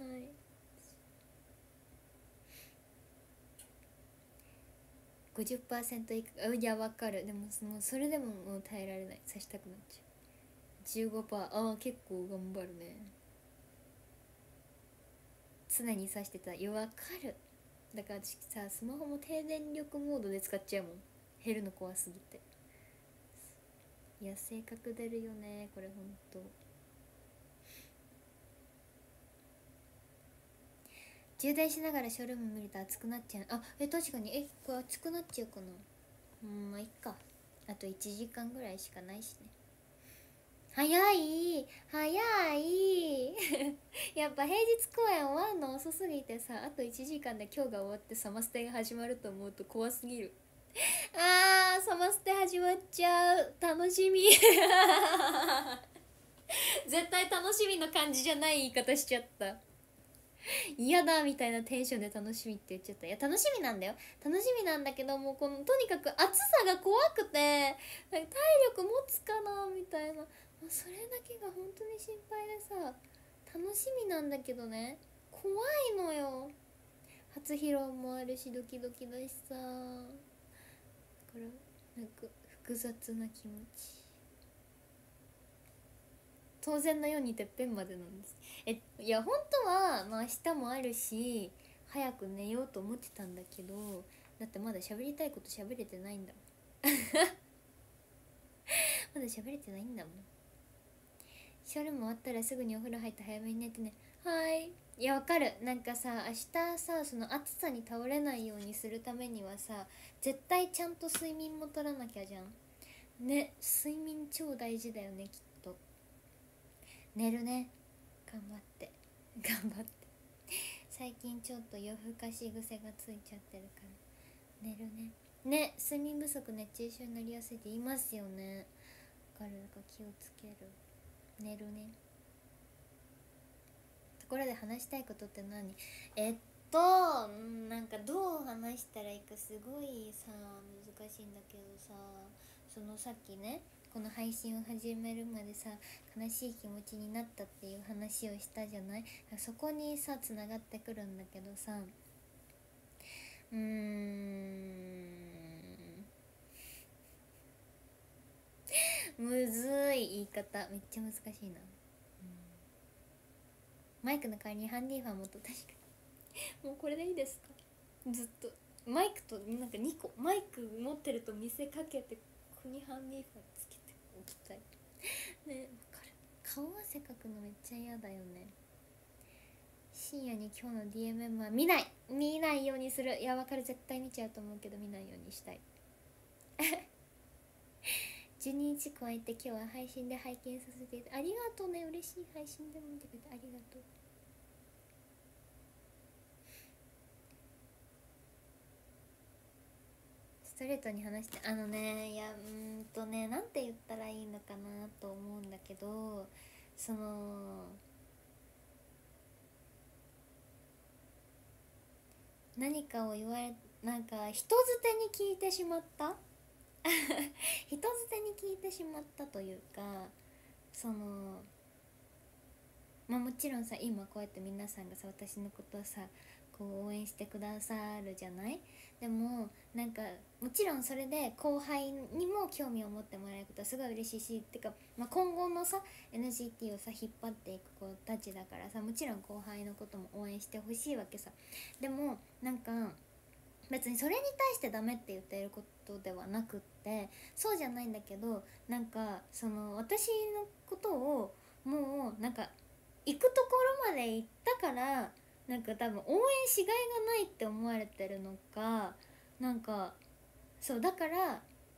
ごじゅっパーセント 以下、いやわかる。でもそのそれでももう耐えられない、刺したくなっちゃう。 じゅうごパーセント、 ああ結構頑張るね。常に刺してた。いやわかる。だから私さスマホも低電力モードで使っちゃうもん、減るの怖すぎて。いや性格出るよねこれほんと。充電しながらショールーム見ると熱くなっちゃう。あえ確かに、えこれ熱くなっちゃうかな。うんまあいっか、あといちじかんぐらいしかないしね。早い早いやっぱ平日公演終わるの遅すぎてさ、あといちじかんで今日が終わってサマステが始まると思うと怖すぎる。あーサマステ始まっちゃう、楽しみ絶対楽しみの感じじゃない言い方しちゃった。嫌だみたいなテンションで楽しみって言っちゃった。いや楽しみなんだよ、楽しみなんだけど、もうこのとにかく暑さが怖くて体力持つかなみたいな、もうそれだけが本当に心配でさ、楽しみなんだけどね怖いのよ。初披露もあるしドキドキだしさ、だからなんか複雑な気持ち。当然のようにてっぺんまでなんです。えいや本当は、まあ、明日もあるし早く寝ようと思ってたんだけど、だってまだ喋りたいこと喋れてないんだもんまだ喋れてないんだもん。ショールーム終わったらすぐにお風呂入って早めに寝てね。はい。いやわかる。なんかさ明日さその暑さに倒れないようにするためにはさ絶対ちゃんと睡眠も取らなきゃじゃんね。睡眠超大事だよねきっと。寝るね、頑張って頑張って。最近ちょっと夜更かし癖がついちゃってるから寝るね。ね睡眠不足熱中症になりやすいって言いますよね。わかる。だから気をつける。寝るね。ところで話したいことって何？えっとなんかどう話したらいいかすごいさ難しいんだけどさ、そのさっきねこの配信を始めるまでさ悲しい気持ちになったっていう話をしたじゃない。そこにさつながってくるんだけどさ、うーんむずい言い方めっちゃ難しいな。マイクの代わりにハンディファンもっと確かにもうこれでいいですか。ずっとマイクとなんかにこマイク持ってると見せかけてここにハンディファンつけておきたいね。わかる。顔汗かくのめっちゃ嫌だよね。深夜に今日の ディーエムエム は見ない見ないようにする。いやわかる、絶対見ちゃうと思うけど見ないようにしたいじゅうににち超えて今日は配信で拝見させていただいてありがとうね。嬉しい。配信でも見てくれてありがとう。ストレートに話して、あのねいやうーんとねなんて言ったらいいのかなと思うんだけど、その何かを言われなんか人づてに聞いてしまった人づてに聞いてしまったというか、そのまあもちろんさ今こうやって皆さんがさ私のことをさこう応援してくださるじゃない。でもなんかもちろんそれで後輩にも興味を持ってもらえることはすごい嬉しいし、てか、まあ、今後のさ エヌジーティー をさ引っ張っていく子たちだからさもちろん後輩のことも応援してほしいわけさ。でもなんか別にそれに対してダメって言っていることではなくって、そうじゃないんだけどなんかその私のことをもうなんか行くところまで行ったからなんか多分応援しがいがないって思われてるのか、なんかそうだから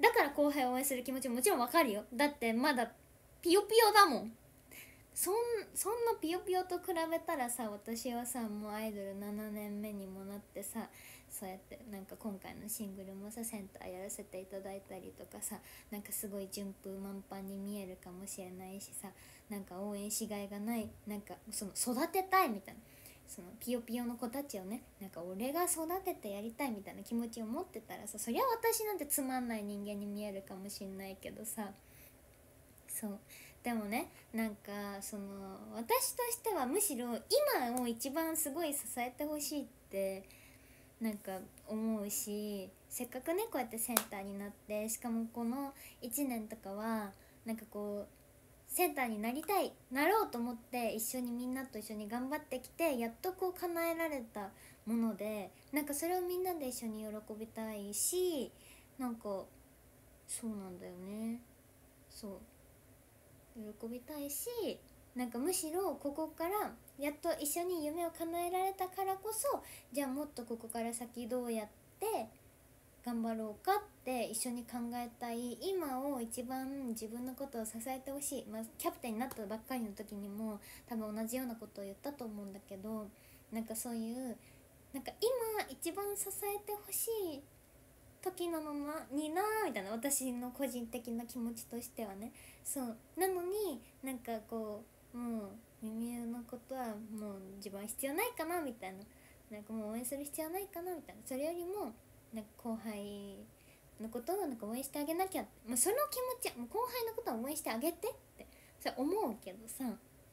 だから後輩を応援する気持ちももちろんわかるよ。だってまだピヨピヨだもん。そんそんなピヨピヨと比べたらさ、私はさもうアイドルななねんめにもなってさ、そうやってなんか今回のシングルもさセンターやらせていただいたりとかさ、なんかすごい順風満帆に見えるかもしれないしさ、なんか応援しがいがない、なんかその育てたいみたいな、そのピヨピヨの子たちをね、なんか俺が育ててやりたいみたいな気持ちを持ってたらさ、そりゃ私なんてつまんない人間に見えるかもしんないけどさ、そうでもね、なんかその私としてはむしろ今を一番すごい支えてほしいってなんか思うし、せっかくねこうやってセンターになって、しかもこのいちねんとかはなんかこうセンターになりたい、なろうと思って一緒にみんなと一緒に頑張ってきて、やっとこう叶えられたもので、なんかそれをみんなで一緒に喜びたいし、なんかそうなんだよね。そう喜びたいし、なんかむしろここからやっと一緒に夢を叶えられたからこそ、じゃあもっとここから先どうやって頑張ろうかって一緒に考えたい、今を一番自分のことを支えてほしい、まあ、キャプテンになったばっかりの時にも多分同じようなことを言ったと思うんだけど、なんかそういうなんか今一番支えてほしい時なのなになみたいな、私の個人的な気持ちとしてはね。そうなのになんかこうもう耳のことはもう自分は必要ないかなみたいな、なんかもう応援する必要ないかなみたいな、それよりもなんか後輩のことをなんか応援してあげなきゃ、まあ、その気持ちもう後輩のことは応援してあげてってそれ思うけどさ、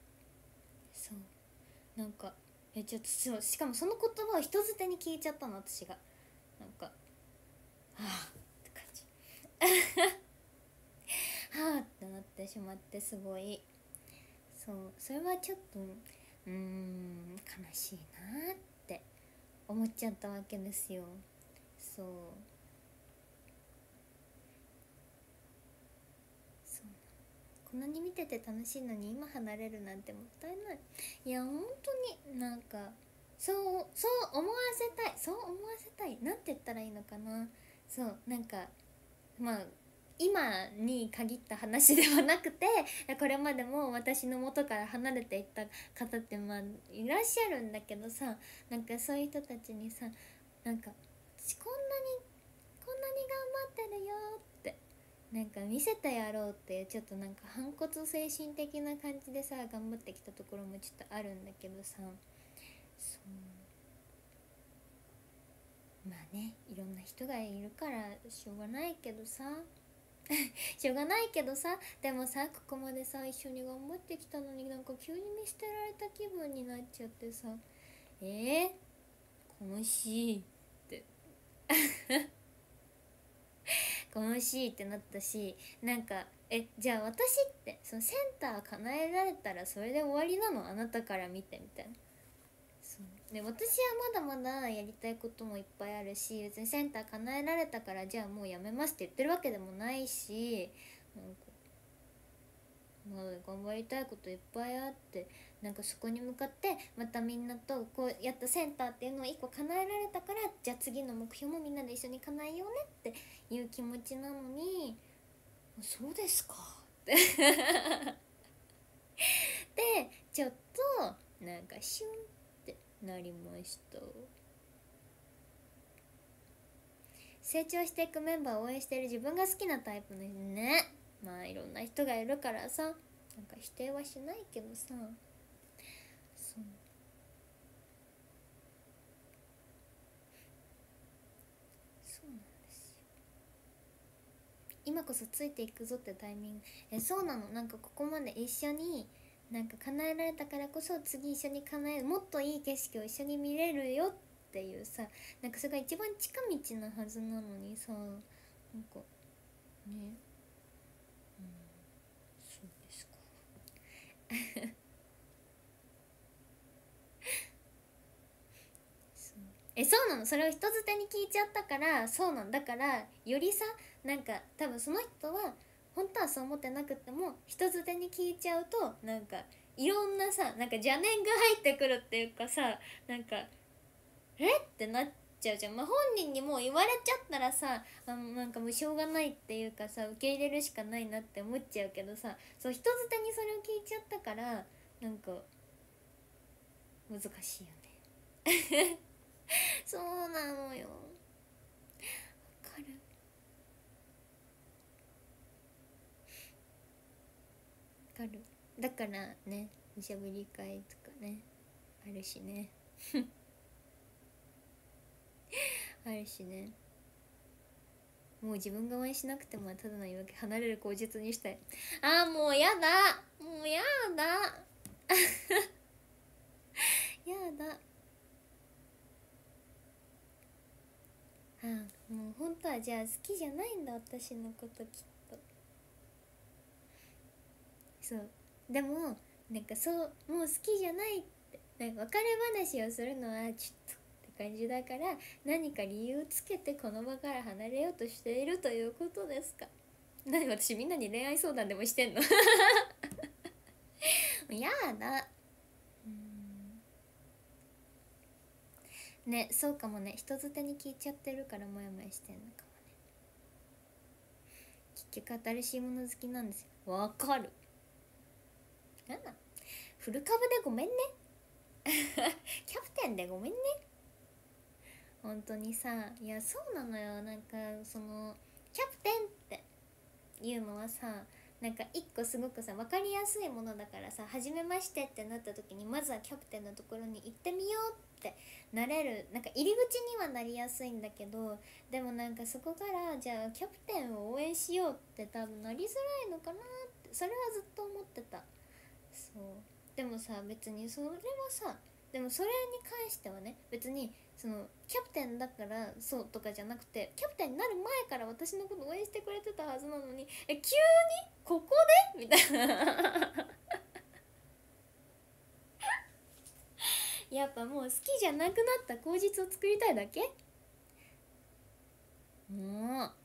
そうなんかえちょっとそう、しかもその言葉を人づてに聞いちゃったの私が、なんかはあって感じはあってなってしまって、すごいそうそれはちょっとうーん悲しいなって思っちゃったわけですよ。そうそうこんなに見てて楽しいのに今離れるなんてもったいない。いや本当になんかそうそう思わせたい、そう思わせたい、なんて言ったらいいのかな。そうなんかまあ今に限った話ではなくて、これまでも私の元から離れていった方ってまあいらっしゃるんだけどさ、なんかそういう人たちにさ、なんか私こんなにこんなに頑張ってるよってなんか見せてやろうっていう、ちょっとなんか反骨精神的な感じでさ頑張ってきたところもちょっとあるんだけどさ、そうまあねいろんな人がいるからしょうがないけどさしょうがないけどさ、でもさここまでさ一緒に頑張ってきたのになんか急に見捨てられた気分になっちゃってさ、えー、悲しいって悲しいってなったし、なんかえじゃあ私ってそのセンター叶えられたらそれで終わりなの、あなたから見てみたいな。そうで私はまだまだやりたいこともいっぱいあるし、別にセンター叶えられたからじゃあもうやめますって言ってるわけでもないし、なんかまだ頑張りたいこといっぱいあって、なんかそこに向かってまたみんなとこうやったセンターっていうのを一個叶えられたから、じゃあ次の目標もみんなで一緒に叶えようねっていう気持ちなのに、そうですかってでちょっとなんかシュンってなりました。成長していくメンバーを応援している自分が好きなタイプですね。まあいろんな人がいるからさ、なんか否定はしないけどさ、そうそうなんですよ。今こそついていくぞってタイミング、えそうなの、なんかここまで一緒になんか叶えられたからこそ次一緒に叶えるもっといい景色を一緒に見れるよっていうさ、なんかそれが一番近道なはずなのにさ、なんかね、うん、そうですかそうえそうなの、それを人づてに聞いちゃったから、そうなんだからよりさ、なんか多分その人は本当はそう思ってなくても人づてに聞いちゃうと、なんかいろんなさなんか邪念が入ってくるっていうかさ、なんかえってなっちゃうじゃん。まあ本人にもう言われちゃったらさ、あのなんかもうしょうがないっていうかさ、受け入れるしかないなって思っちゃうけどさ、そう人づてにそれを聞いちゃったから、なんか難しいよね。そうなのよ。わかる。わかる。だからね、おしゃべり会とかねあるしね。あるしね。もう自分が応援しなくてもただの言い訳、離れる口実にしたい。あーもうやだ、もうやだ。やだ。あーもう本当はじゃあ好きじゃないんだ、私のこときっと。そうでもなんかそうもう好きじゃないって、なんか別れ話をするのはちょっとって感じだから、何か理由つけてこの場から離れようとしているということですか。何、私みんなに恋愛相談でもしてんの？やだ。うんね、そうかもね、人づてに聞いちゃってるからモヤモヤしてんのかもね。結局新しいもの好きなんですよ。わかる。なんだフル株でごめんね。キャプテンでごめんね。本当にさ、いやそうなのよ。なんかそのキャプテンっていうのはさ、なんか一個すごくさ分かりやすいものだからさ、初めましてってなった時にまずはキャプテンのところに行ってみようってなれる、なんか入り口にはなりやすいんだけど、でもなんかそこからじゃあキャプテンを応援しようって多分なりづらいのかなって、それはずっと思ってた。そうでもさ、別にそれはさ、でもそれに関してはね、別にそのキャプテンだからそうとかじゃなくて、キャプテンになる前から私のこと応援してくれてたはずなのに、え急にここでみたいな。やっぱもう好きじゃなくなった口実を作りたいだけ。もう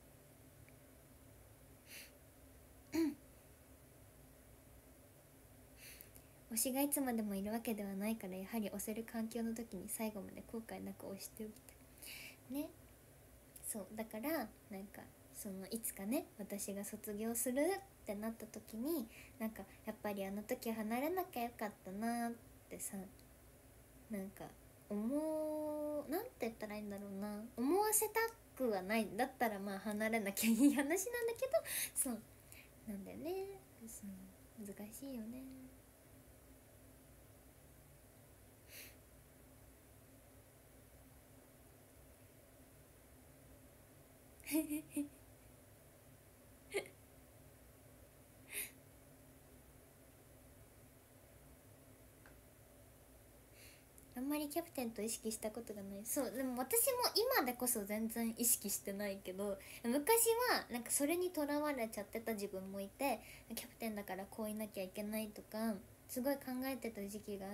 推しがいつまでもいるわけではないから、やはり押せる環境の時に最後まで後悔なく押しておきたいね。そうだからなんかそのいつかね、私が卒業するってなった時に、なんかやっぱりあの時離れなきゃよかったなってさ、なんか思う、なんて言ったらいいんだろうな、思わせたくはない。だったらまあ離れなきゃいい話なんだけど、そうなんだよね。そう難しいよね。あんまりキャプテンと意識したことがない。そうでも私も今でこそ全然意識してないけど、昔はなんかそれにとらわれちゃってた自分もいて、キャプテンだからこういなきゃいけないとかすごい考えてた時期があって、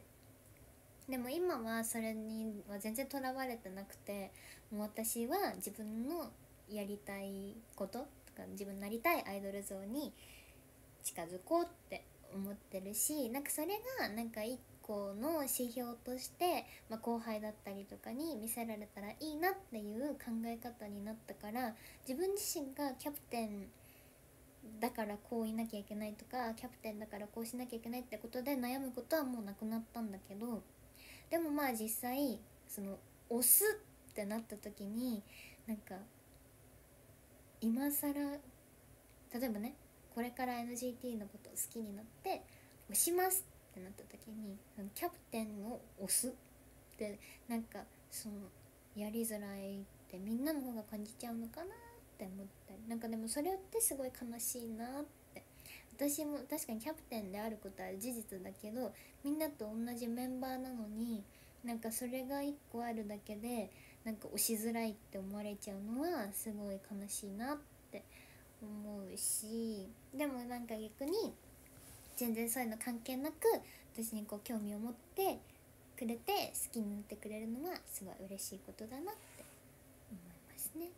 でも今はそれには全然とらわれてなくて、もう私は自分のやりたいこととか自分なりたいアイドル像に近づこうって思ってるし、なんかそれがなんか一個の指標として、まあ、後輩だったりとかに見せられたらいいなっていう考え方になったから、自分自身がキャプテンだからこういなきゃいけないとか、キャプテンだからこうしなきゃいけないってことで悩むことはもうなくなったんだけど、でもまあ実際その押すってなった時に、なんか今更例えばね、これから エヌジーティー のことを好きになって押しますってなった時に、キャプテンを押すってなんかそのやりづらいってみんなの方が感じちゃうのかなって思ったり、なんかでもそれってすごい悲しいなって。私も確かにキャプテンであることは事実だけど、みんなと同じメンバーなのに、なんかそれが一個あるだけでなんか押しづらいって思われちゃうのはすごい悲しいなって思うし、でもなんか逆に全然そういうの関係なく私にこう興味を持ってくれて好きになってくれるのはすごい嬉しいことだなって思いますね、うん、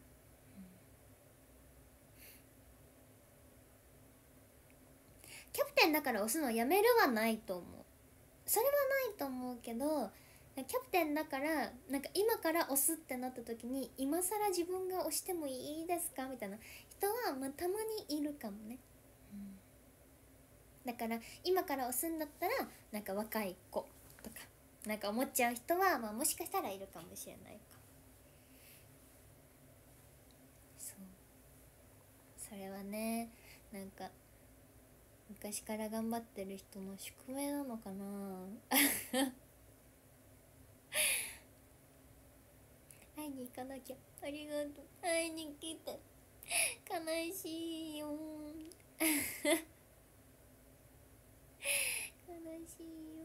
キャプテンだから押すのをやめるはないと思う。それはないと思うけど、 キャプテンだからなんか今から押すってなった時に今更自分が押してもいいですかみたいな人はまあたまにいるかもね、うん、だから今から押すんだったらなんか若い子とかなんか思っちゃう人はまあもしかしたらいるかもしれないか。そうそれはねなんか昔から頑張ってる人の宿命なのかな会いに行かなきゃ。ありがとう。会いに来て。悲しいよ悲しいよ。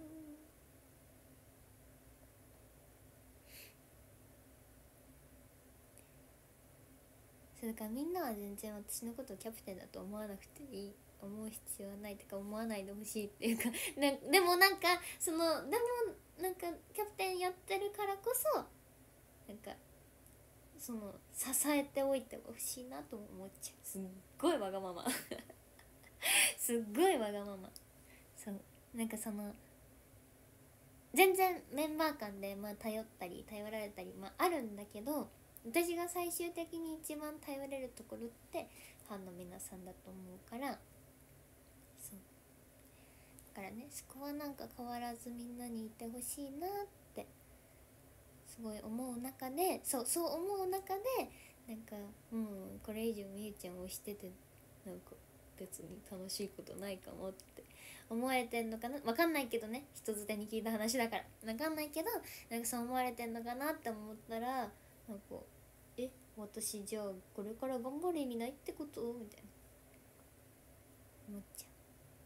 それからみんなは全然私のことをキャプテンだと思わなくていい、思う必要はないとか思わないでほしいっていうかなでもなんかそのでもなんかキャプテンやってるからこそなんかその支えておいてほしいなと思っちゃう。すっごいわがまますっごいわがまま。そうなんかその全然メンバー間でまあ頼ったり頼られたりまああるんだけど、私が最終的に一番頼れるところってファンの皆さんだと思うから、そうだからねそこはなんか変わらずみんなにいてほしいなってすごい思う中で、そうそう思う中でなんかもうこれ以上みゆちゃんを推しててなんか別に楽しいことないかもって思われてんのかな、わかんないけどね、人づてに聞いた話だからわかんないけど、なんかそう思われてんのかなって思ったらなんかえ私じゃあこれから頑張る意味ないってことみたいな思っちゃう。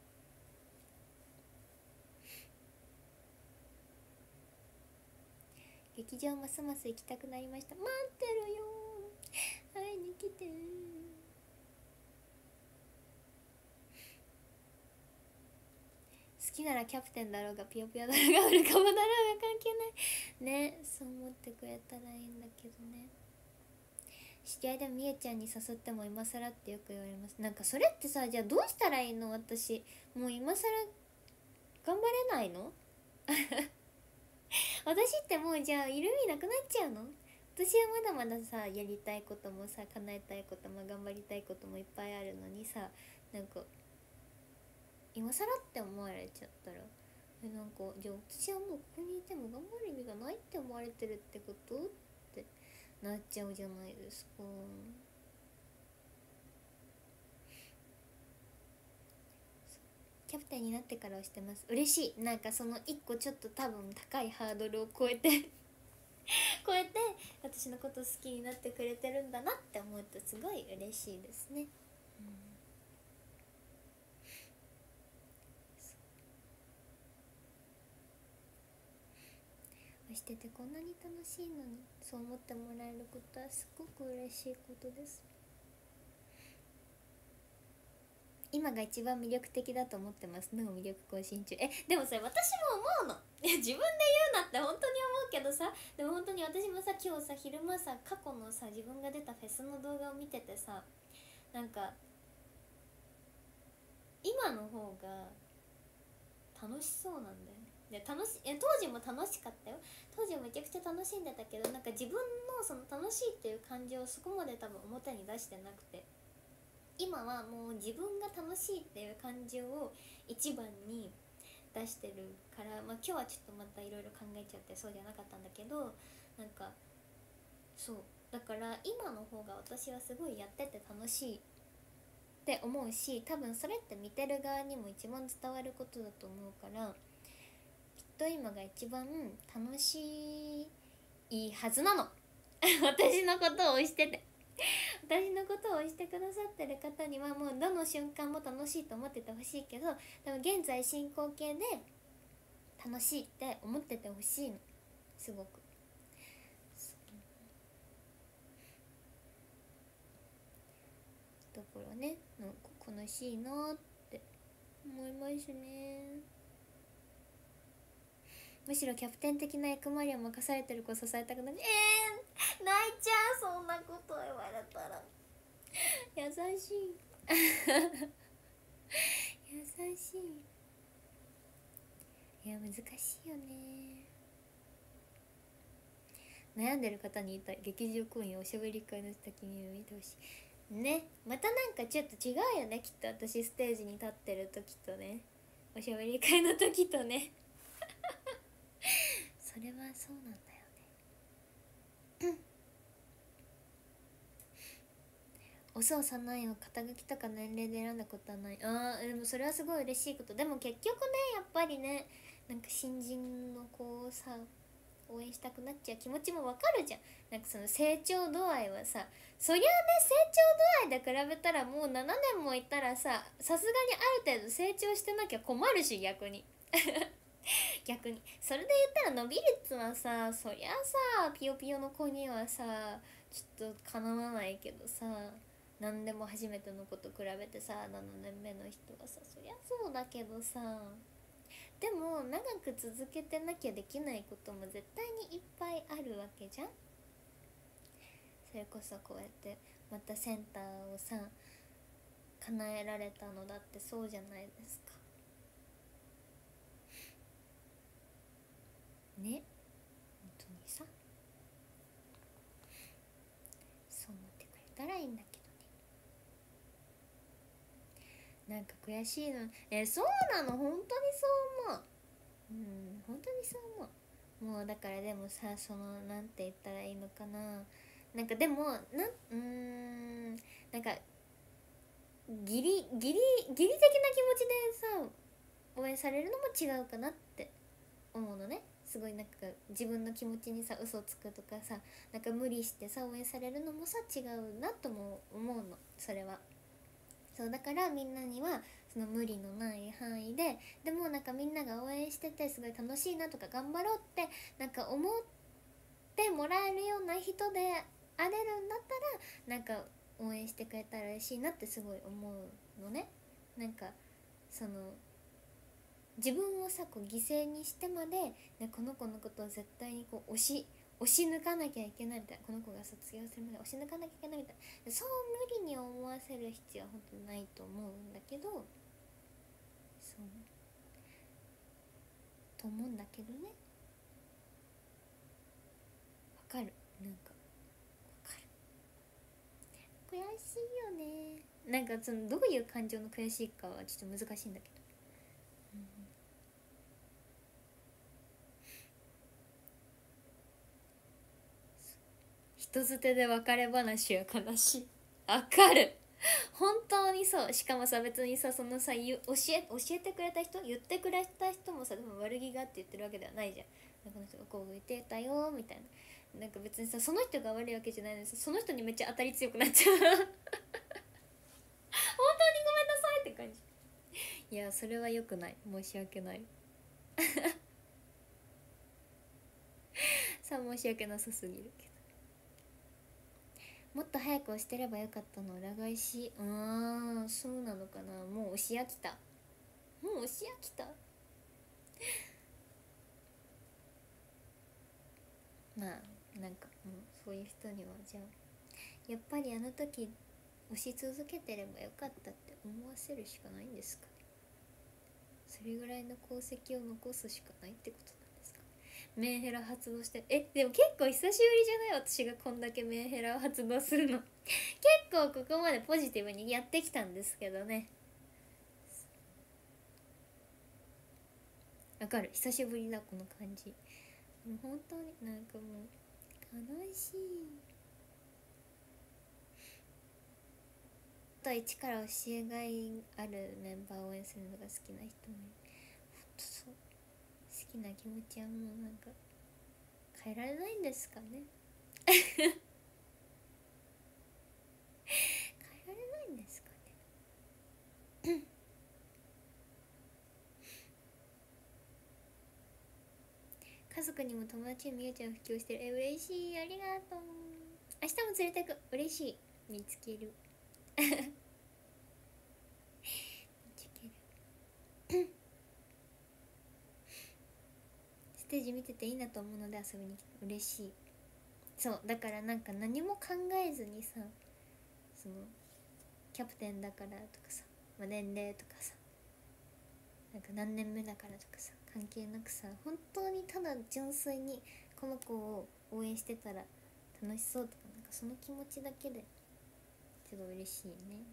劇場ますます行きたくなりました。待ってるよ会いに来て。好きならキャプテンだろうがピヨピヨだろうがウルカモだろうが関係ないね。そう思ってくれたらいいんだけどね。知り合いでもみえちゃんに誘っても今更ってよく言われます。なんかそれってさ、じゃあどうしたらいいの？私もう今更頑張れないの私ってもうじゃあいる意味なくなっちゃうの？私はまだまださやりたいこともさ叶えたいことも頑張りたいこともいっぱいあるのにさ、なんか今更って思われちゃったらえなんかじゃあ私はもうここにいても頑張る意味がないって思われてるってことってなっちゃうじゃないですか。キャプテンになってから押してます。嬉しい。なんかその一個ちょっと多分高いハードルを超えて超えて私のこと好きになってくれてるんだなって思うとすごい嬉しいですね、うん、押しててこんなに楽しいのにそう思ってもらえることはすごく嬉しいことです。今が一番魅力的だと思ってますの魅力更新中。えでもそれ私も思うのいや自分で言うなって本当に思うけどさ、でも本当に私もさ今日さ昼間さ過去のさ自分が出たフェスの動画を見ててさ、なんか今の方が楽しそうなんだよね。で楽しい当時も楽しかったよ。当時めちゃくちゃ楽しんでたけど、なんか自分のその楽しいっていう感情をそこまで多分表に出してなくて、今はもう自分が楽しいっていう感情を一番に出してるから、まあ、今日はちょっとまたいろいろ考えちゃってそうじゃなかったんだけど、なんかそうだから今の方が私はすごいやってて楽しいって思うし、多分それって見てる側にも一番伝わることだと思うから、きっと今が一番楽しいはずなの私のことを推してて私のことを推してくださってる方にはもうどの瞬間も楽しいと思っててほしいけど、でも現在進行形で楽しいって思っててほしいのすごく。だからねなんか悲しいなって思いますね。むしろキャプテン的な役割を任されてる子を支えたくなる。えー、泣いちゃうそんなこと言われたら優しい優しい。いや難しいよね。 悩んでる方に言いたい。劇場公演おしゃべり会の先に見てほしいね。またなんかちょっと違うよね、きっと。私ステージに立ってる時とね、おしゃべり会の時とねそれはそうなんだよねおそうさないを肩書きとか年齢で選んだことはない。あーでもそれはすごい嬉しいこと。でも結局ね、やっぱりね、なんか新人の子をさ応援したくなっちゃう気持ちもわかるじゃん。なんかその成長度合いはさ、そりゃあね、成長度合いで比べたらもうななねんもいたらさ、さすがにある程度成長してなきゃ困るし、逆に逆にそれで言ったら伸び率はさ、そりゃさピヨピヨの子にはさちょっとかなわないけどさ、何でも初めての子と比べてさななねんめの人はさ、そりゃそうだけどさ、でも長く続けてなきゃできないことも絶対にいっぱいあるわけじゃん。それこそこうやってまたセンターをさ叶えられたのだってそうじゃないですかね。本当にさ、そう思ってくれたらいいんだけどね。なんか悔しいの。えそうなの、本当にそう思う。うん本当にそう思う。もうだからでもさ、そのなんて言ったらいいのかな、なんかでもなんうーんなんかギリギリギリ的な気持ちでさ応援されるのも違うかなって思うのね。すごいなんか自分の気持ちにさ嘘つくとかさ、なんか無理してさ応援されるのもさ違うなとも思うの、それは。そうだからみんなにはその無理のない範囲で、でもなんかみんなが応援しててすごい楽しいなとか頑張ろうってなんか思ってもらえるような人であれるんだったら、なんか応援してくれたら嬉しいなってすごい思うのね。なんかその自分をさこう犠牲にしてまで、ね、この子のことを絶対にこう押し押し抜かなきゃいけないみたいな、この子が卒業するまで押し抜かなきゃいけないみたいな、そう無理に思わせる必要は本当にないと思うんだけど、そうと思うんだけどね。わかる、なんかわかる、悔しいよね。なんかそのどういう感情の悔しいかはちょっと難しいんだけど、人づてで別れ話は悲しい。わかる、本当にそう。しかもさ別にさそのさ教え教えてくれた人、言ってくれた人もさでも悪気があって言ってるわけではないじゃん。なんかこの人がこう言ってたよみたいな、なんか別にさその人が悪いわけじゃないのにさ、その人にめっちゃ当たり強くなっちゃう本当にごめんなさいって感じ。いやそれは良くない、申し訳ないさあ申し訳なさすぎるけど、もっと早く押してればよかったの裏返し。あーそうなのかな。もう押し飽きた、もう押し飽きた。まあなんかもうそういう人にはじゃあやっぱりあの時押し続けてればよかったって思わせるしかないんですかね。それぐらいの功績を残すしかないってことなんですか。メンヘラ発動して、えでも結構久しぶりじゃない、私がこんだけメンヘラを発動するの結構ここまでポジティブにやってきたんですけどね。わかる、久しぶりだこの感じ。もう本当になんかもう悲しい。と一から教えがいあるメンバーを応援するのが好きな人もいる。ほんとそう、好きな気持ちはもうなんか変えられないんですかね変えられないんですかね家族にも友達にみゆちゃん布教してる。え嬉しい、ありがとう。明日も連れてく、嬉しい、見つける見つけるステージ見てていいなと思うので遊びに来て嬉しい。そうだからなんか何も考えずにさ、そのキャプテンだからとかさ、まあ、年齢とかさ、なんか何年目だからとかさ関係なくさ、本当にただ純粋にこの子を応援してたら楽しそうとか、なんかその気持ちだけでちょっと嬉しいね。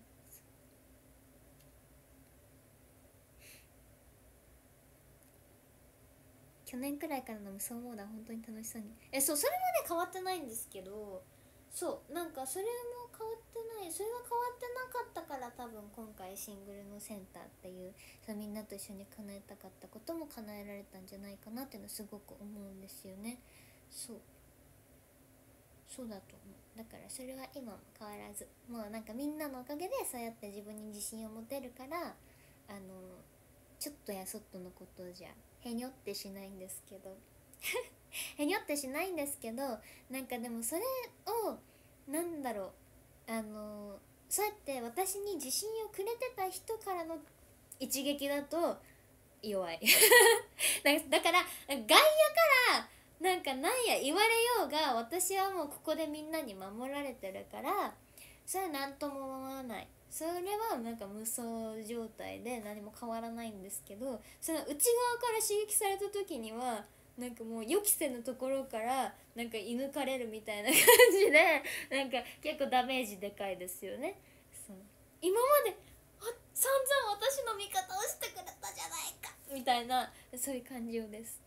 去年くらいからの無双モードは本当に楽しそうに、えそうそれもね変わってないんですけど、そうなんかそれも変わってない、それが変わってなかったから多分今回シングルのセンターっていう、そのみんなと一緒に叶えたかったことも叶えられたんじゃないかなっていうのはすごく思うんですよね。そうそうだと思う。だからそれは今も変わらず、もうなんかみんなのおかげでそうやって自分に自信を持てるから、あのちょっとやそっとのことじゃへにょってしないんですけどへにょってしないんですけど、なんかでもそれをなんだろう、あのそうやって私に自信をくれてた人からの一撃だと弱いだから外野からなんかなんや言われようが、私はもうここでみんなに守られてるから、それは何とも思わない。それはなんか無双状態で何も変わらないんですけど、その内側から刺激された時にはなんかもう予期せぬところからなんか射抜かれるみたいな感じで、なんか結構ダメージでかいですよね。そう今まであ散々私の味方をしてくれたじゃないかみたいな、そういう感情です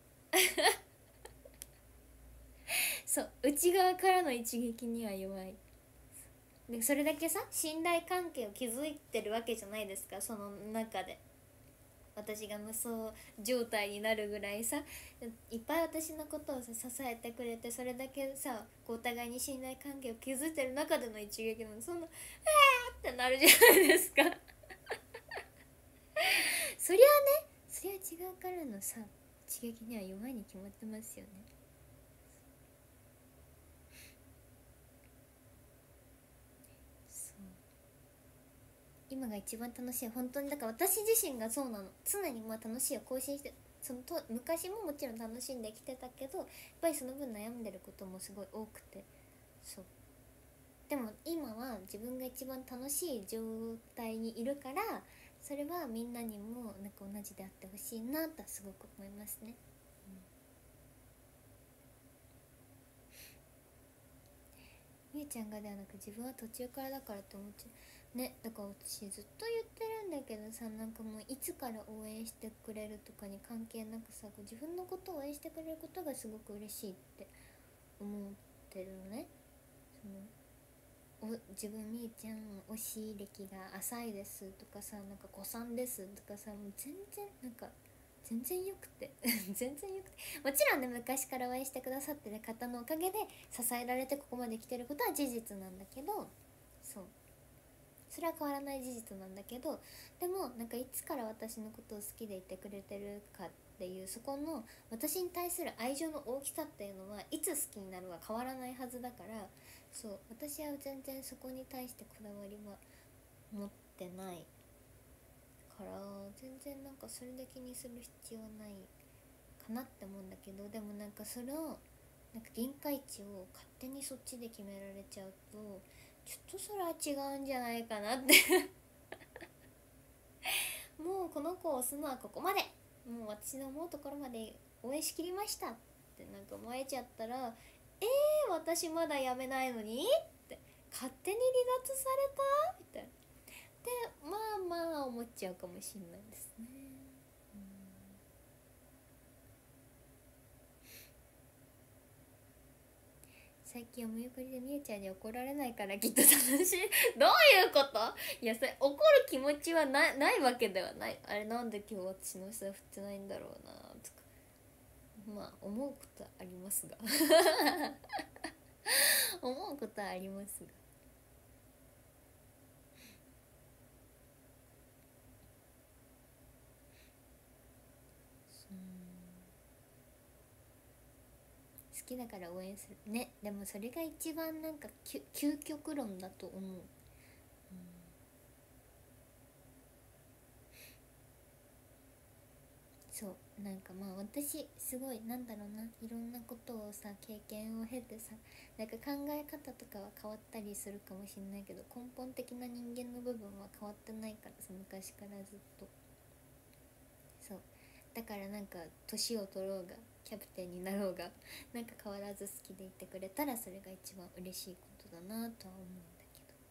そう内側からの一撃には弱い。でそれだけさ信頼関係を築いてるわけじゃないですか、その中で。私が無双状態になるぐらいさ、いっぱい私のことをさ支えてくれて、それだけさこうお互いに信頼関係を築いてる中での一撃なの、そんな「えー!」ってなるじゃないですかそりゃね、そりゃ違うからのさ一撃には弱いに決まってますよね。そう今が一番楽しい、本当に。だから私自身がそうなの、常にまあ楽しいを更新して、そのと昔ももちろん楽しんできてたけど、やっぱりその分悩んでることもすごい多くて、そうでも今は自分が一番楽しい状態にいるから、それはみんなにもなんか同じであってほしいなとすごく思いますね。みゆちゃんがではなく自分は途中からだからって思っちゃうね。だから私ずっと言ってるんだけどさ、なんかもういつから応援してくれるとかに関係なくさ、こう自分のことを応援してくれることがすごく嬉しいって思ってるのね。そのお自分みゆちゃん推し歴が浅いですとかさ、なんか子さんですとかさ、もう全然なんか全然よくて全然よくて、もちろんね昔から応援してくださってる方のおかげで支えられてここまで来てることは事実なんだけど、そうそれは変わらない事実なんだけど、でもなんかいつから私のことを好きでいてくれてるかっていう、そこの私に対する愛情の大きさっていうのはいつ好きになるは変わらないはずだから、そう私は全然そこに対してこだわりは持ってないから、全然なんかそれで気にする必要ないかなって思うんだけど、でもなんかそれをなんか限界値を勝手にそっちで決められちゃうと、ちょっとそれは違うんじゃないかなってもうこの子を押すのはここまで、もう私の思うところまで応援しきりましたってなんか思えちゃったら、えー、私まだやめないのにって勝手に離脱されたみたいなで、まあまあ思っちゃうかもしんないですね。最近お見送りでみゆちゃんに怒られないからきっと楽しいどういうこと？いやそれ怒る気持ちはなないわけではない。あれなんで今日私の下振ってないんだろうなとか、まあ思うことはありますが思うことはありますが、好きだから応援するね。でもそれが一番なんか究極論だと思う。そうなんかまあ私すごいなんだろうな、いろんなことをさ経験を経てさ、なんか考え方とかは変わったりするかもしれないけど、根本的な人間の部分は変わってないからさ、昔からずっと。そうだからなんか年を取ろうがキャプテンになろうがなんか変わらず好きでいてくれたらそれが一番嬉しいことだなとは思うんだ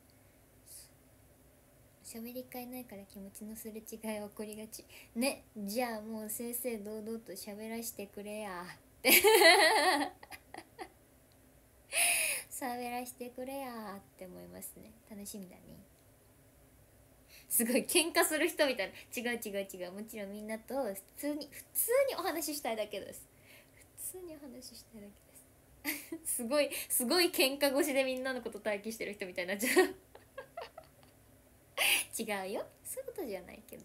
けど、喋り会ないから気持ちのすれ違いは起こりがちね。じゃあもう正々堂々と喋らしてくれやって喋らしてくれやって思いますね。楽しみだね。すごい喧嘩する人みたいな。違う違う違う、もちろんみんなと普通に普通にお話ししたいだけです。普通にお話ししたいだけですすごいすごい喧嘩越しでみんなのこと待機してる人みたいになっちゃう違うよ、そういうことじゃないけど、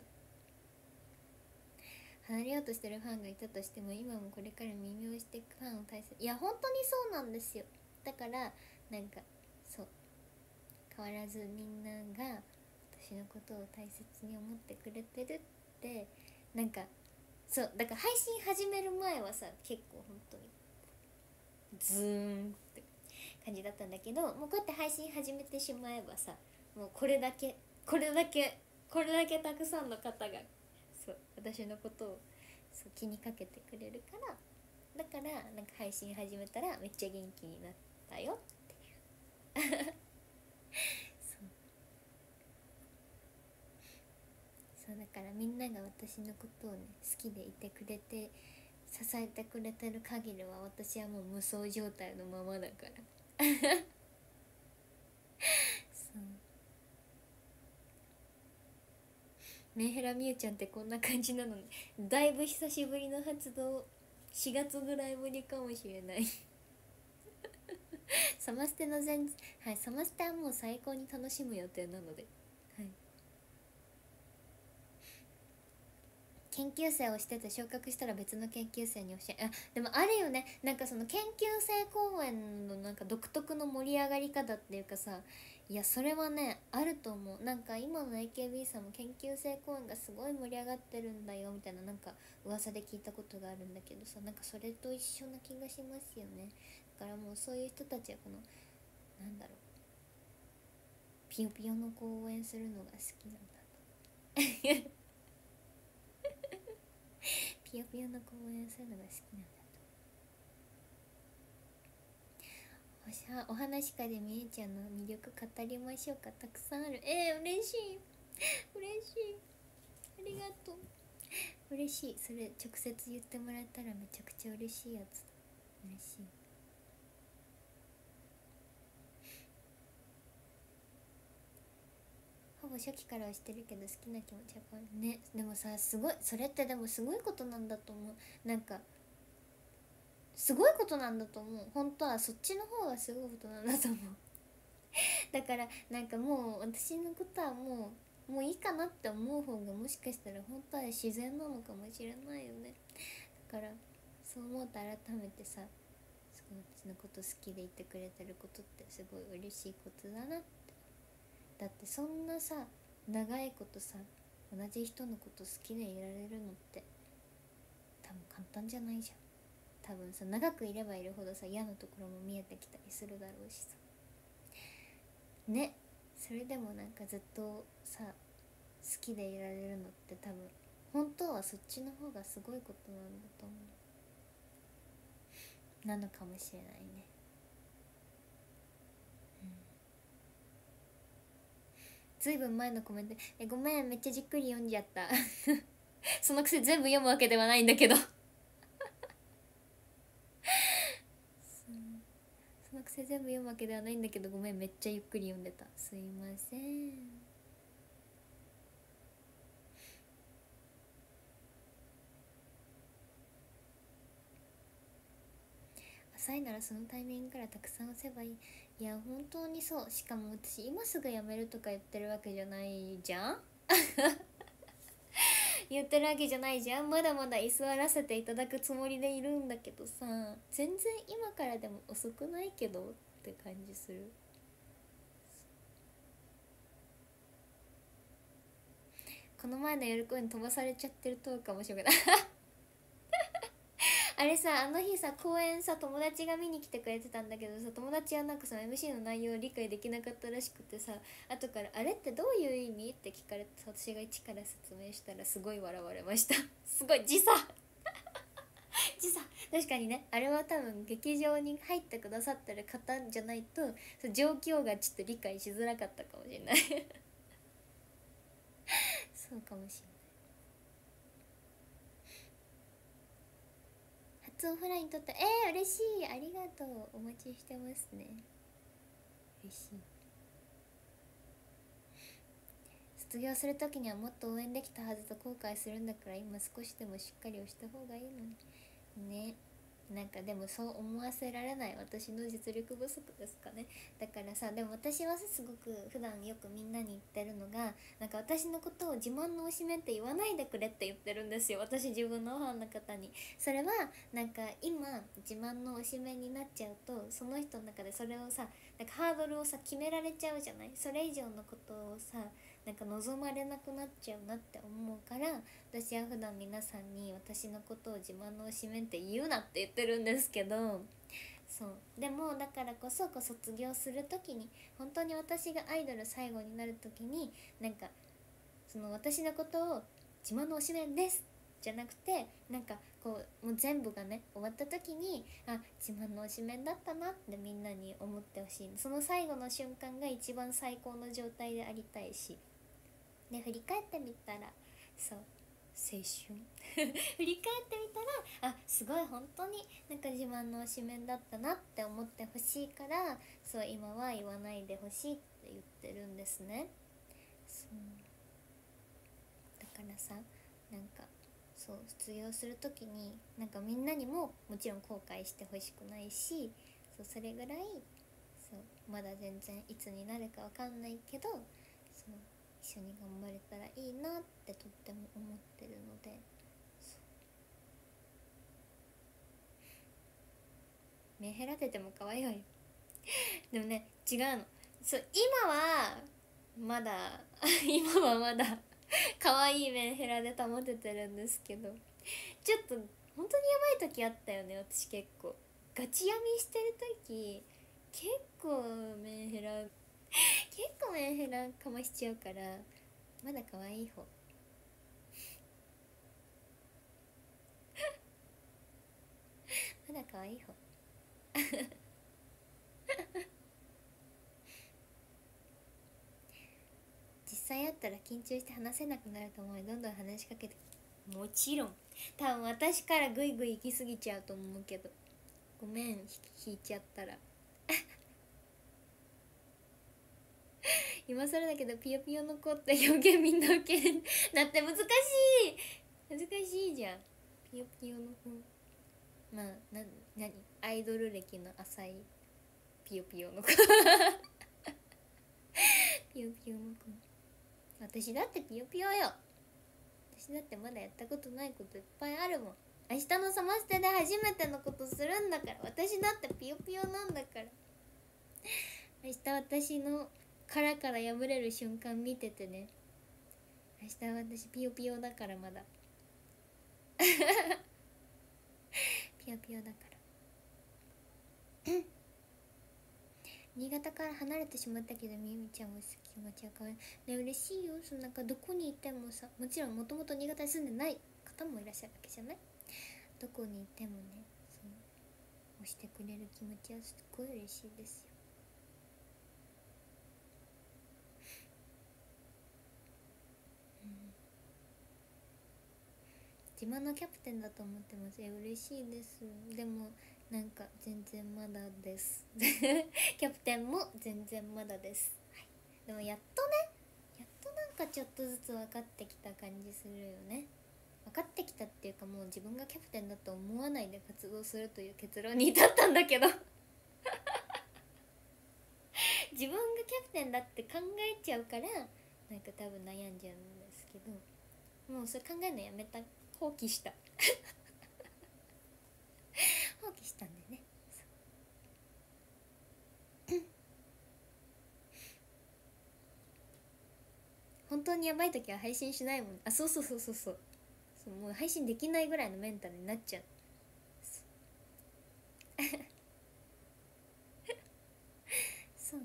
離れようとしてるファンがいたとしても今もこれから耳をしていくファンを大切。いや本当にそうなんですよ。だからなんかそう変わらずみんなが私のことを大切に思ってくれてるってなんかそうだから配信始める前はさ結構本当にズーンって感じだったんだけど、もうこうやって配信始めてしまえばさもうこれだけこれだけこれだけたくさんの方がそう私のことをそう気にかけてくれるから、だからなんか配信始めたらめっちゃ元気になったよっていうそうそうだからみんなが私のことをね好きでいてくれて支えてくれてる限りは私はもう無双状態のままだからそうメンヘラみゆちゃんってこんな感じなのね。だいぶ久しぶりの発動、しがつぐらいぶりかもしれないサマステの前はいサマステはもう最高に楽しむ予定なので、はい、研究生をしてて昇格したら別の研究生に教えあでもあるよね、なんかその研究生公演のなんか独特の盛り上がり方っていうかさ、いやそれはねあると思う。なんか今の エーケービー さんも研究生公演がすごい盛り上がってるんだよみたいななんか噂で聞いたことがあるんだけどさ、なんかそれと一緒な気がしますよね。だからもうそういう人たちはこのなんだろうピヨピヨの公演するのが好きなんだとピヨピヨの公演するのが好きなんだと。お話会でみえちゃんの魅力語りましょうか。たくさんある。えー、嬉しい嬉しい、ありがとう、嬉しい。それ直接言ってもらえたらめちゃくちゃ嬉しいやつだ。嬉しい。ほぼ初期からはしてるけど好きな気持ちは変わるね。でもさすごいそれってでもすごいことなんだと思う。なんかすごいことなんだと思う。本当はそっちの方がすごいことなんだと思うだからなんかもう私のことはもうもういいかなって思う方がもしかしたら本当は自然なのかもしれないよね。だからそう思うと改めてさすごい私のこと好きでいてくれてることってすごい嬉しいことだなって。だってそんなさ長いことさ同じ人のこと好きでいられるのって多分簡単じゃないじゃん。多分さ長くいればいるほどさ嫌なところも見えてきたりするだろうしさね。それでもなんかずっとさ好きでいられるのって多分本当はそっちの方がすごいことなんだと思うなのかもしれないね。ずいぶん前のコメントえごめんめっちゃじっくり読んじゃったそのくせ全部読むわけではないんだけどそのくせ全部読むわけではないんだけどごめんめっちゃゆっくり読んでた、すいません。浅いならそのタイミングからたくさん押せばいい。いや本当にそう。しかも私今すぐ辞めるとか言ってるわけじゃないじゃん言ってるわけじゃないじゃん。まだまだ居座らせていただくつもりでいるんだけどさ、全然今からでも遅くないけどって感じする。この前の夜公演飛ばされちゃってるトークかもしれないあれさあの日さ公演さ友達が見に来てくれてたんだけどさ、友達はなんかその エムシー の内容を理解できなかったらしくてさ、後から「あれってどういう意味?」って聞かれて私が一から説明したらすごい笑われましたすごい時差時ちさ確かにね、あれは多分劇場に入ってくださってる方じゃないとその状況がちょっと理解しづらかったかもしれないそうかもしれない。初オフライン撮った、えー、嬉しい、ありがとう、お待ちしてますね。嬉しい。卒業する時にはもっと応援できたはずと後悔するんだから、今少しでもしっかり押した方がいいのにね。なんかでもそう思わせられない私の実力不足ですかね。だからさ、でも私はすごく普段よくみんなに言ってるのが、なんか私のことを自慢の推しメンって言わないでくれって言ってるんですよ、私自分のファンの方に。それはなんか今自慢の推しメンになっちゃうと、その人の中でそれをさ、なんかハードルをさ決められちゃうじゃない。それ以上のことをさなんか望まれなくなっちゃうなって思うから、私は普段皆さんに私のことを自慢の推しメンって言うなって言ってるんですけど、そうでもだからこそこう卒業する時に、本当に私がアイドル最後になる時に、なんかその私のことを自慢の推しメンですじゃなくて、なんかこうもう全部がね終わった時に、あ、自慢の推しメンだったなってみんなに思ってほしい。その最後の瞬間が一番最高の状態でありたいし、で振り返ってみたら、そう青春振り返ってみたら、あ、すごい本当になんか自慢の推しメンだったなって思ってほしいから、そう今は言わないでほしいって言ってるんですね。そうだからさ、なんかそう卒業する時になんかみんなにももちろん後悔してほしくないし、そうそれぐらい、そうまだ全然いつになるかわかんないけど、そう一緒に頑張れたらいいなってとっても思ってるので、目減らてても可愛いわよでもね違うの、そう今はまだ今はまだ可愛いメンヘラで保ててるんですけど、ちょっと本当にやばい時あったよね。私結構ガチ闇してる時、結構メンヘラ結構メンヘラかましちゃうから、まだ可愛い方まだ可愛い方実際会ったら緊張して話せなくなると思う。どんどん話しかけて、もちろん多分私からグイグイ行き過ぎちゃうと思うけど、ごめん引いちゃったら今更だけどピヨピヨの子って表現みんな受けるだって難しい難しいじゃん。ピヨピヨの子、まあな何アイドル歴の浅いピヨピヨの子ピヨピヨの子、私だってピヨピヨよ。私だってまだやったことないこといっぱいあるもん。明日のサマステで初めてのことするんだから、私だってピヨピヨなんだから。明日私の殻から破れる瞬間見ててね。明日私ピヨピヨだからまだピヨピヨだから新潟から離れてしまったけどみゆみちゃんを好き気持ちは変わるね。嬉しいよ。そのなんかどこにいてもさ、もちろんもともと新潟に住んでない方もいらっしゃるわけじゃない。どこにいてもね、そう押してくれる気持ちはすっごい嬉しいですよ。自慢のキャプテンだと思ってます。え、嬉しいです。でもなんか全然まだですキャプテンも全然まだです、はい、でもやっとね、やっとなんかちょっとずつ分かってきた感じするよね。分かってきたっていうか、もう自分がキャプテンだと思わないで活動するという結論に至ったんだけど自分がキャプテンだって考えちゃうから、なんか多分悩んじゃうんですけど、もうそれ考えるのやめた、放棄した放棄したんだよね。本当にやばい時は配信しないもん。あ、そうそうそうそうそうそう、もう配信できないぐらいのメンタルになっちゃうそう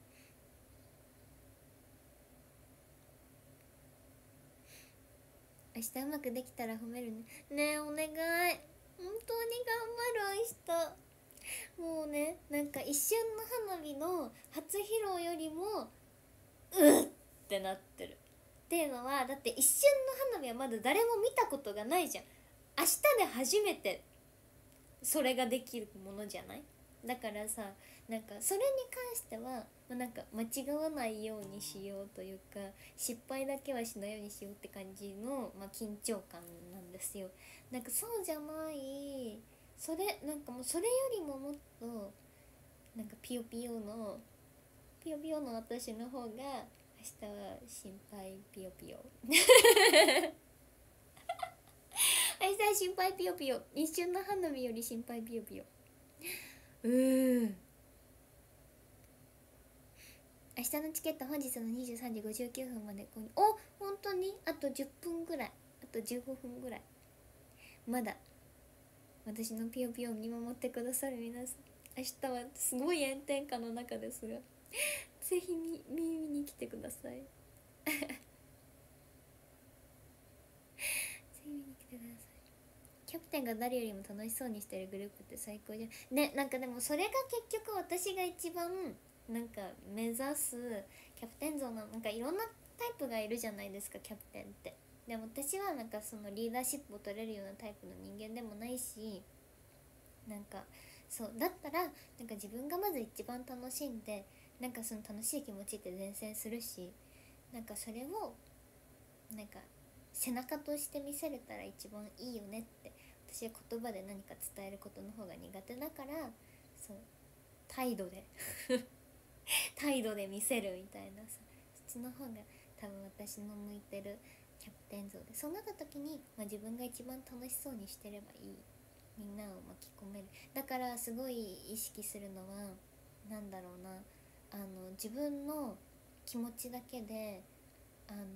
明明日うまくできたら褒めるね。ねえお願い、本当に頑張る明日。もうね、なんか一瞬の花火の初披露よりもうっってなってる。っていうのはだって一瞬の花火はまだ誰も見たことがないじゃん。明日で初めてそれができるものじゃない。だからさ、なんかそれに関しては、まあ、なんか間違わないようにしようというか、失敗だけはしないようにしようって感じの、まあ、緊張感なんですよ。なんかそうじゃない、それなんかもうそれよりももっとなんかピヨピヨのピヨピヨの私の方が明日は心配ピヨピヨ明日は心配ピヨピヨ、一瞬の花火より心配ピヨピヨ。うー明日のチケット本日のにじゅうさんじごじゅうきゅうふんまで購入。お、本当にあとじゅっぷんぐらい、あとじゅうごふんぐらい。まだ私のピヨピヨを見守ってくださる皆さん、明日はすごい炎天下の中ですがぜひ見見に来てくださいぜひ見に来てください。キャプテンが誰よりも楽しそうにしてるグループって最高じゃんね。なんかでもそれが結局私が一番なんか目指すキャプテン像の、なんかいろんなタイプがいるじゃないですかキャプテンって。でも私はなんかそのリーダーシップを取れるようなタイプの人間でもないし、なんかそうだったらなんか自分がまず一番楽しんで、なんかその楽しい気持ちって伝染するし、なんかそれをなんか背中として見せれたら一番いいよねって。私は言葉で何か伝えることの方が苦手だから、そう態度で態度で見せるみたいなさ、そっちの方が多分私の向いてるキャプテン像で、そうなった時に、まあ、自分が一番楽しそうにしてればいい、みんなを巻き込める。だからすごい意識するのはなんだろうな、あの自分の気持ちだけであの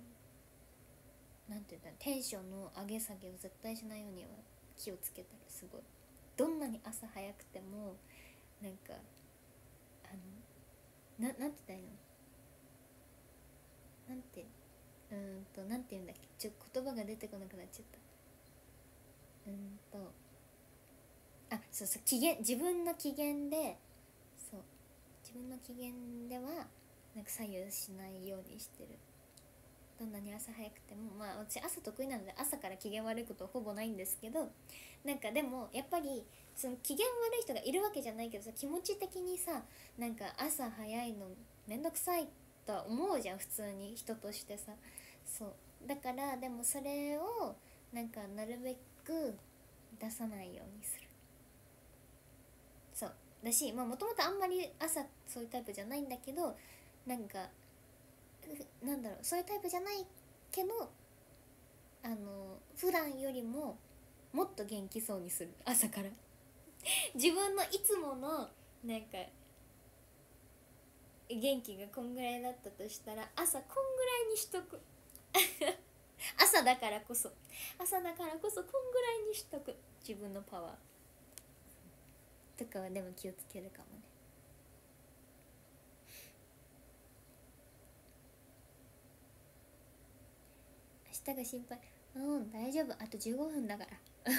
なんて言うんだろう、テンションの上げ下げを絶対しないようには気をつけたり、すごいどんなに朝早くてもなんかあのななんて言ったらいいの、なんてうーんとなんて言うんだっけ、ちょ言葉が出てこなくなっちゃった。うーんとあそうそう、機嫌、自分の機嫌で、そう自分の機嫌ではなんか左右しないようにしてる。どんなに朝早くても、まあ私朝得意なので朝から機嫌悪いことほぼないんですけど、なんかでもやっぱりその機嫌悪い人がいるわけじゃないけどさ、気持ち的にさ、なんか朝早いのめんどくさいとは思うじゃん普通に人としてさ。そうだからでもそれをなんかなるべく出さないようにする。そうだし、まあもともとあんまり朝そういうタイプじゃないんだけど、なんかなんだろう、そういうタイプじゃないけど、あの普段よりももっと元気そうにする朝から自分のいつものなんか元気がこんぐらいだったとしたら朝こんぐらいにしとく朝だからこそ朝だからこそこんぐらいにしとく、自分のパワーとかはでも気をつけるかもね。明日が心配。うん大丈夫、あとじゅうごふんだから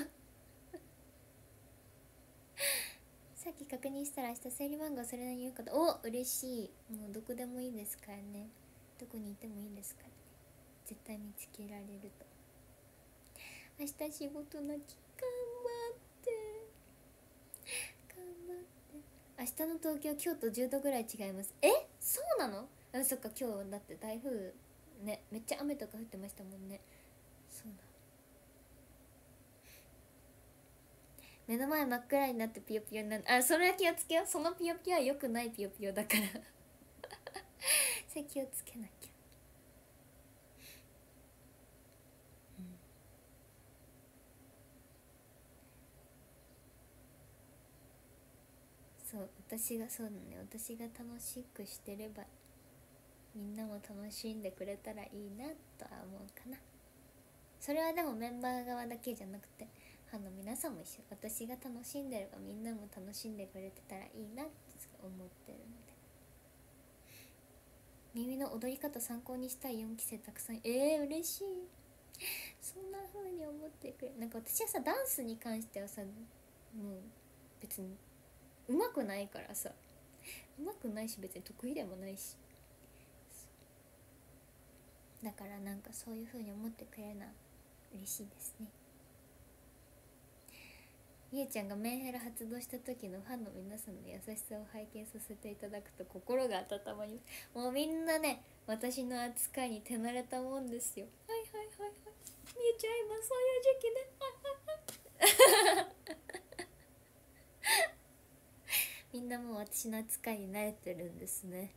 さっき確認したら明日整理番号それなりに言うかと。お嬉しい。もうどこでもいいですからね、どこにいてもいいですからね、絶対見つけられると。明日仕事なき、頑張って頑張って。明日の東京今日とじゅうどぐらい違います。えそうなの。あそっか、今日だって台風ね、めっちゃ雨とか降ってましたもんね。そうだ、目の前真っ暗になってピヨピヨになる。あ、それは気をつけよう。そのピヨピヨは良くないピヨピヨだからそれ気をつけなきゃ。うん、そう私がそうだね、私が楽しくしてればみんなも楽しんでくれたらいいなとは思うかな。それはでもメンバー側だけじゃなくてファンの皆さんも一緒、私が楽しんでればみんなも楽しんでくれてたらいいなって思ってるので。耳の踊り方参考にしたいよんき生たくさん。えー、嬉しい。 そんな風に思ってくれなんか私はさダンスに関してはさもう別に上手くないからさ上手くないし別に得意でもないしだからなんかそういう風に思ってくれるのは嬉しいですね。みゆちゃんがメンヘラ発動した時のファンの皆さんの優しさを拝見させていただくと心が温まります。もうみんなね私の扱いに手慣れたもんですよ。はいはいはいはいみゆちゃん今そういう時期ねはいはいはいみんなもう私の扱いに慣れてるんですね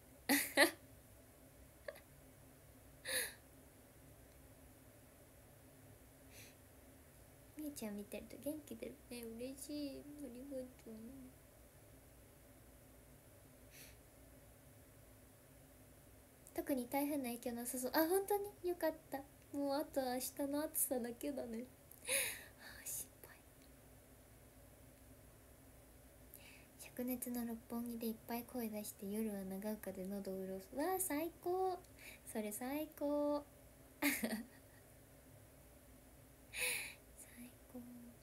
みゆちゃん見てると元気出るね。嬉しい。ありがとう。特に台風の影響なさそう。あ、本当によかった。もうあと明日の暑さだけだねあー心配。灼熱の六本木でいっぱい声出して夜は長岡で喉を潤す。わあ最高。それ最高最高。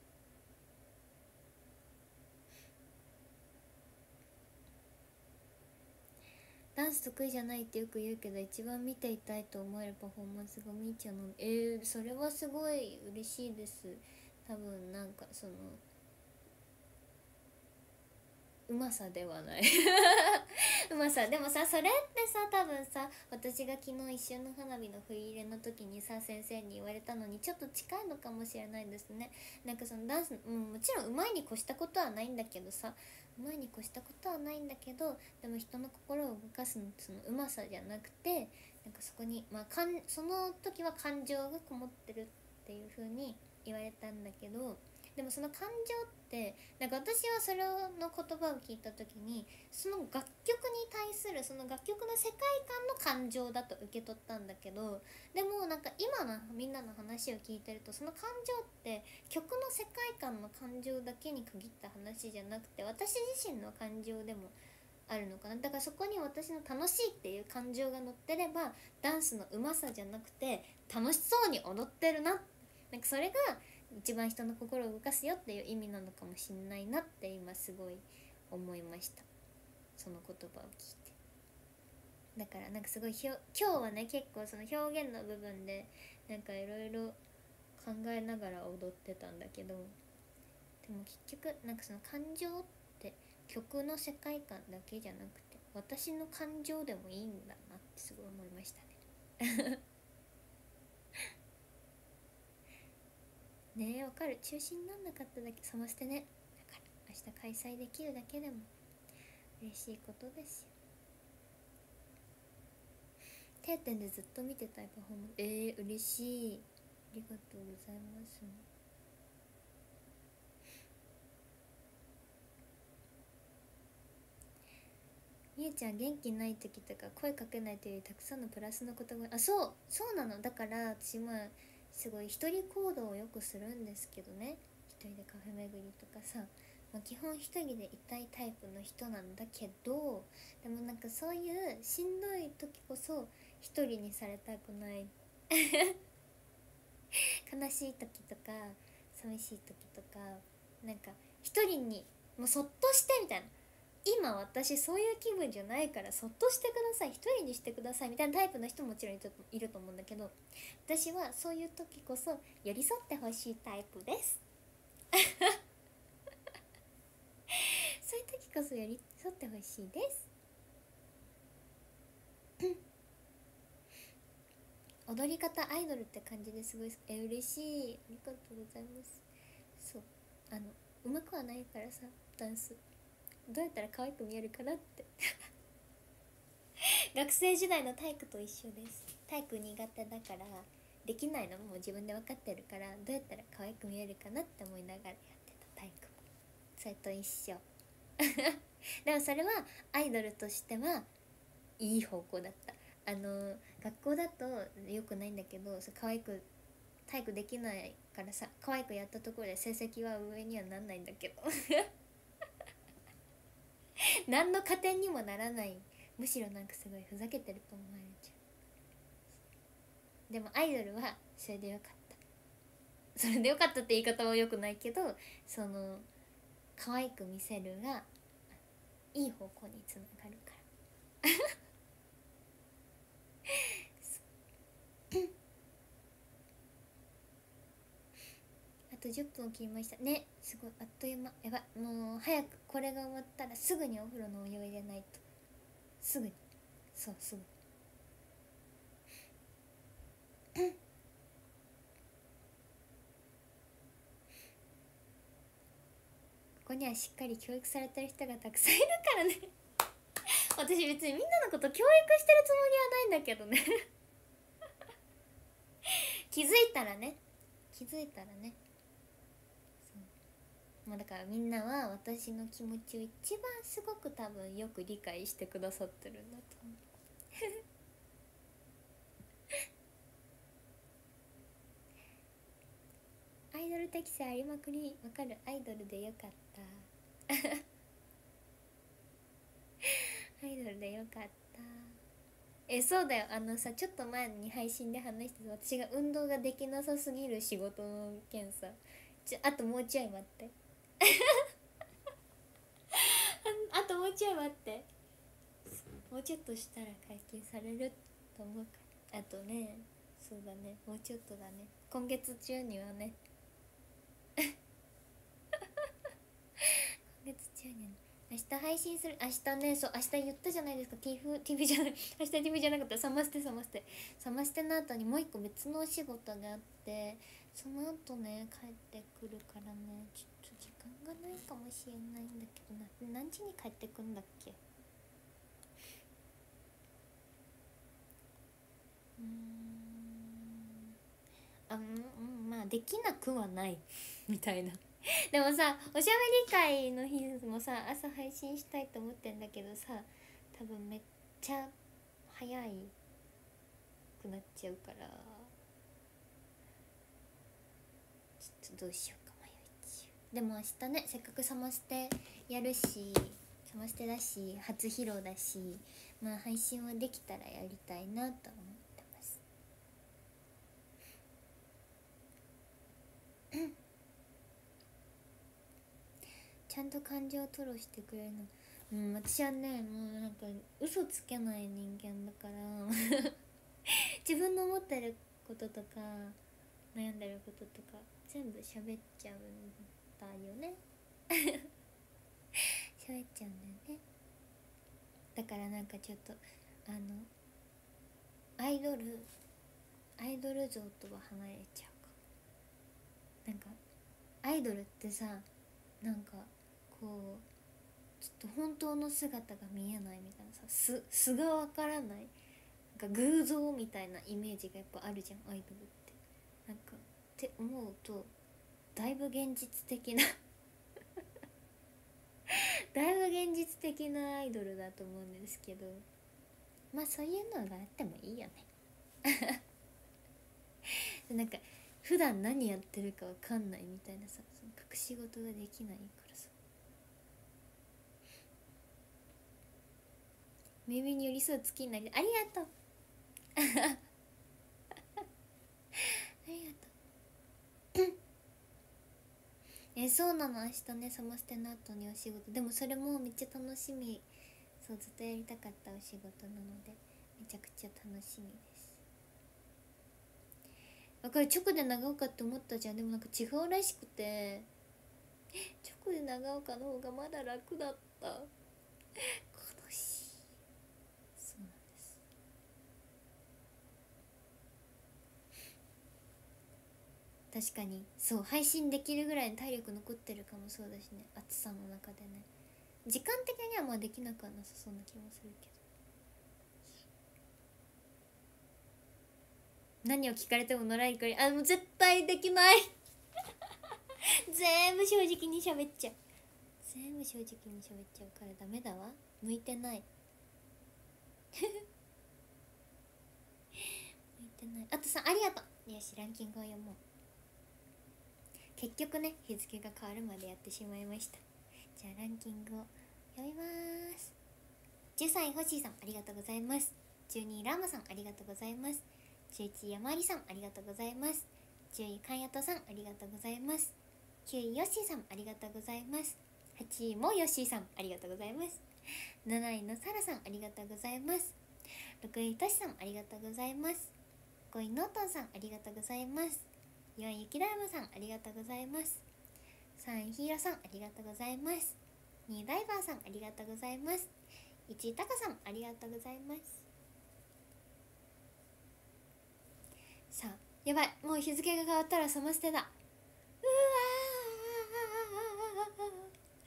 ダンス得意じゃないってよく言うけど一番見ていたいと思えるパフォーマンスがみーちゃんのえー、それはすごい嬉しいです。多分なんかそのうまさではないうまさでもさそれってさ多分さ私が昨日一瞬の花火の振り入れの時にさ先生に言われたのにちょっと近いのかもしれないですね。なんかそのダンス、うん、もちろんうまいに越したことはないんだけどさうまいに越したことはないんだけどでも人の心を動かすのってそのうまさじゃなくてなんかそこにまあかんその時は感情がこもってるっていう風に言われたんだけどでもその感情ってなんか私はそれの言葉を聞いた時にその楽曲に対するその楽曲の世界観の感情だと受け取ったんだけどでもなんか今のみんなの話を聞いてるとその感情って曲の世界観の感情だけに限った話じゃなくて私自身の感情でもあるのかな。だからそこに私の楽しいっていう感情が乗ってればダンスのうまさじゃなくて楽しそうに踊ってるななんかそれが一番人の心を動かすよっていう意味なのかもしれないなって今すごい思いました。その言葉を聞いてだからなんかすごいひょ今日はね結構その表現の部分でなんかいろいろ考えながら踊ってたんだけどでも結局なんかその感情って曲の世界観だけじゃなくて私の感情でもいいんだなってすごい思いましたねねえわかる。中止になんなかっただけサマステねだから明日開催できるだけでも嬉しいことですよ。定点でずっと見てたいパフォーマンスえー、嬉しい。ありがとうございます。みゆちゃん元気ない時とか声かけないというよりたくさんのプラスの言葉あそうそうなのだから私まあすごい一人行動をよくするんですけどね一人でカフェ巡りとかさ、まあ、基本一人でいたいタイプの人なんだけどでもなんかそういうしんどい時こそ一人にされたくない悲しい時とか寂しい時とかなんか一人にもうそっとしてみたいな今私そういう気分じゃないからそっとしてください一人にしてくださいみたいなタイプの人ももちろんいると思うんだけど私はそういう時こそ寄り添ってほしいタイプですそういう時こそ寄り添ってほしいです踊り方アイドルって感じですごいえ嬉しいありがとうございます。そうあのうまくはないからさダンスどうやったら可愛く見えるかなって学生時代の体育と一緒です。体育苦手だからできないのも自分で分かってるからどうやったら可愛く見えるかなって思いながらやってた体育もそれと一緒でもそれはアイドルとしてはいい方向だった。あの学校だとよくないんだけど可愛く体育できないからさ可愛くやったところで成績は上にはなんないんだけど何の加点にもならないむしろなんかすごいふざけてると思われちゃう。 でもアイドルはそれでよかった、それでよかったって言い方はよくないけど、その可愛く見せるがいい方向につながるからあとじゅっぷんを切りましたね。すごいあっという間。やばい、もう早くこれが終わったらすぐにお風呂のお湯を入れないと。すぐに、そうすぐここにはしっかり教育されてる人がたくさんいるからね私別にみんなのこと教育してるつもりはないんだけどね気づいたらね、気づいたらね、そう、まあ、だからみんなは私の気持ちを一番すごく多分よく理解してくださってるんだと思うアイドル適性ありまくり。わかる、アイドルでよかったアイドルでよかった。え、そうだよ、あのさ、ちょっと前に配信で話してた、私が運動ができなさすぎる仕事の件さ、ちょあともうちょい待ってあ, あともうちょい待って、もうちょっとしたら解禁されると思うから。あとね、そうだね、もうちょっとだね、今月中にはね今月中にはね、明日配信する。明日ね、そう明日言ったじゃないですか、 ティーエフ ティーブイ じゃない明日 ティーブイ じゃなかった、サマステサマステサマステの後にもう一個別のお仕事があって、その後ね帰ってくるからね、ちょっと時間がないかもしれないんだけどな。何時に帰ってくんだっけ。うーんあうん、まあできなくはないみたいなでもさ、おしゃべり会の日もさ朝配信したいと思ってんだけどさ、多分めっちゃ早いくなっちゃうから、ちょっとどうしようか迷い中。でも明日ね、せっかくサマステやるし、サマステだし初披露だし、まあ配信はできたらやりたいなと思ってますちゃんと感情を吐露してくれるの。うん、私はね、もうなんか嘘つけない人間だから自分の思ってることとか悩んでることとか全部喋っちゃうんだよね喋っちゃうんだよね。だからなんかちょっとあのアイドルアイドル像とは離れちゃうか。なんかアイドルってさ、なんかこうちょっと本当の姿が見えないみたいなさ、素素がわからない、なんか偶像みたいなイメージがやっぱあるじゃん、アイドルって。なんかって思うとだいぶ現実的なだいぶ現実的なアイドルだと思うんですけど、まあそういうのがあってもいいよねなんか普段何やってるかわかんないみたいなさ、その隠し事ができないからさ。耳に寄り添う月になり、ありがとうありがとうえそうなの、明日ねサマステの後にお仕事。でもそれもめっちゃ楽しみ。そうずっとやりたかったお仕事なのでめちゃくちゃ楽しみです。わかる、直で長岡って思ったじゃん。でもなんか違うらしくて、直で長岡の方がまだ楽だった。悲しい。そうなんです。確かにそう、配信できるぐらいに体力残ってるかも。そうだしね、暑さの中でね。時間的にはまあできなくはなさそうな気もするけど、何を聞かれてものらりくり、あもう絶対できない全部正直に喋っちゃう、全部正直に喋っちゃうからダメだわ、向いてない向いてない。あとさんありがとう。よしランキングを読もう。結局ね日付が変わるまでやってしまいました。じゃあランキングを読みます。じゅうさんいホッシーさんありがとうございます。じゅうにいラーマさんありがとうございます。 じゅういちい山ありさんありがとうございます。じゅういかんやとさんありがとうございます。きゅういよっしーさんありがとうございます。はちいもよっしーさんありがとうございます。なないのさらさんありがとうございます。ろくいとしさんありがとうございます。ごいのうとんさんありがとうございます。よんゆきだるまさんありがとうございます。さんいひいろさんありがとうございます。にいダイバーさんありがとうございます。いちいたかさんありがとうございます。さあやばい、もう日付が変わったらサマステだ。うわーうわ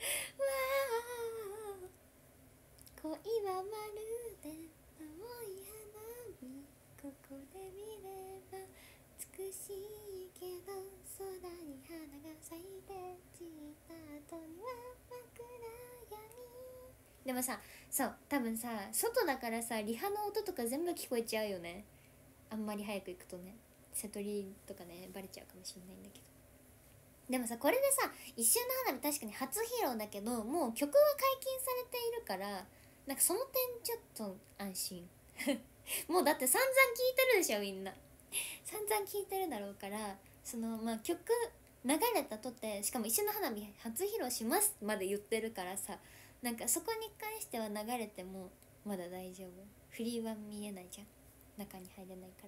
ー恋はまるで青い花火、ここで見れば美しいけど空に花が咲いて散った後には真暗闇。でもさ、そう多分さ外だからさリハの音とか全部聞こえちゃうよね、あんまり早く行くとね。瀬戸りとかねバレちゃうかもしれないんだけど、でもさこれでさ一瞬の花火確かに初披露だけどもう曲は解禁されているから、なんかその点ちょっと安心もうだって散々聞いてるでしょみんな、散々聞いてるだろうから、そのまあ曲流れたとて、しかも一瞬の花火初披露しますまで言ってるからさ、なんかそこに関しては流れてもまだ大丈夫。振りは見えないじゃん、中に入れないから。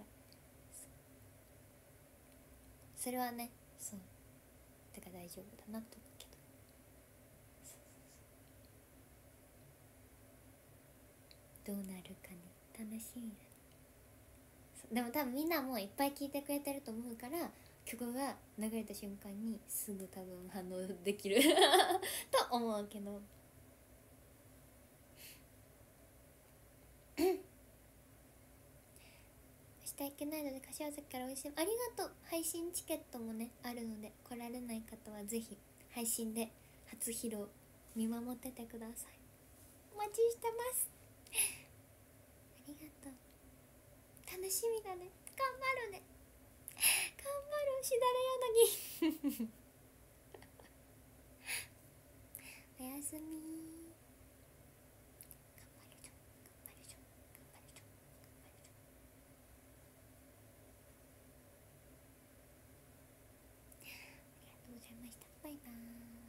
それはね、そうてか大丈夫だなと思うけど、どうなるかね、楽しみだね。でも多分みんなもういっぱい聴いてくれてると思うから、曲が流れた瞬間にすぐ多分反応できると思うけど明日行けないので柏崎からおいしい、ありがとう。配信チケットもねあるので、来られない方はぜひ配信で初披露見守っててください。お待ちしてますありがとう。楽しみだね、頑張るね、頑張るしだれ柳おやすみ。頑張るぞ頑張るぞ頑張るぞ頑張るぞ。ありがとうございました。バイバーイ。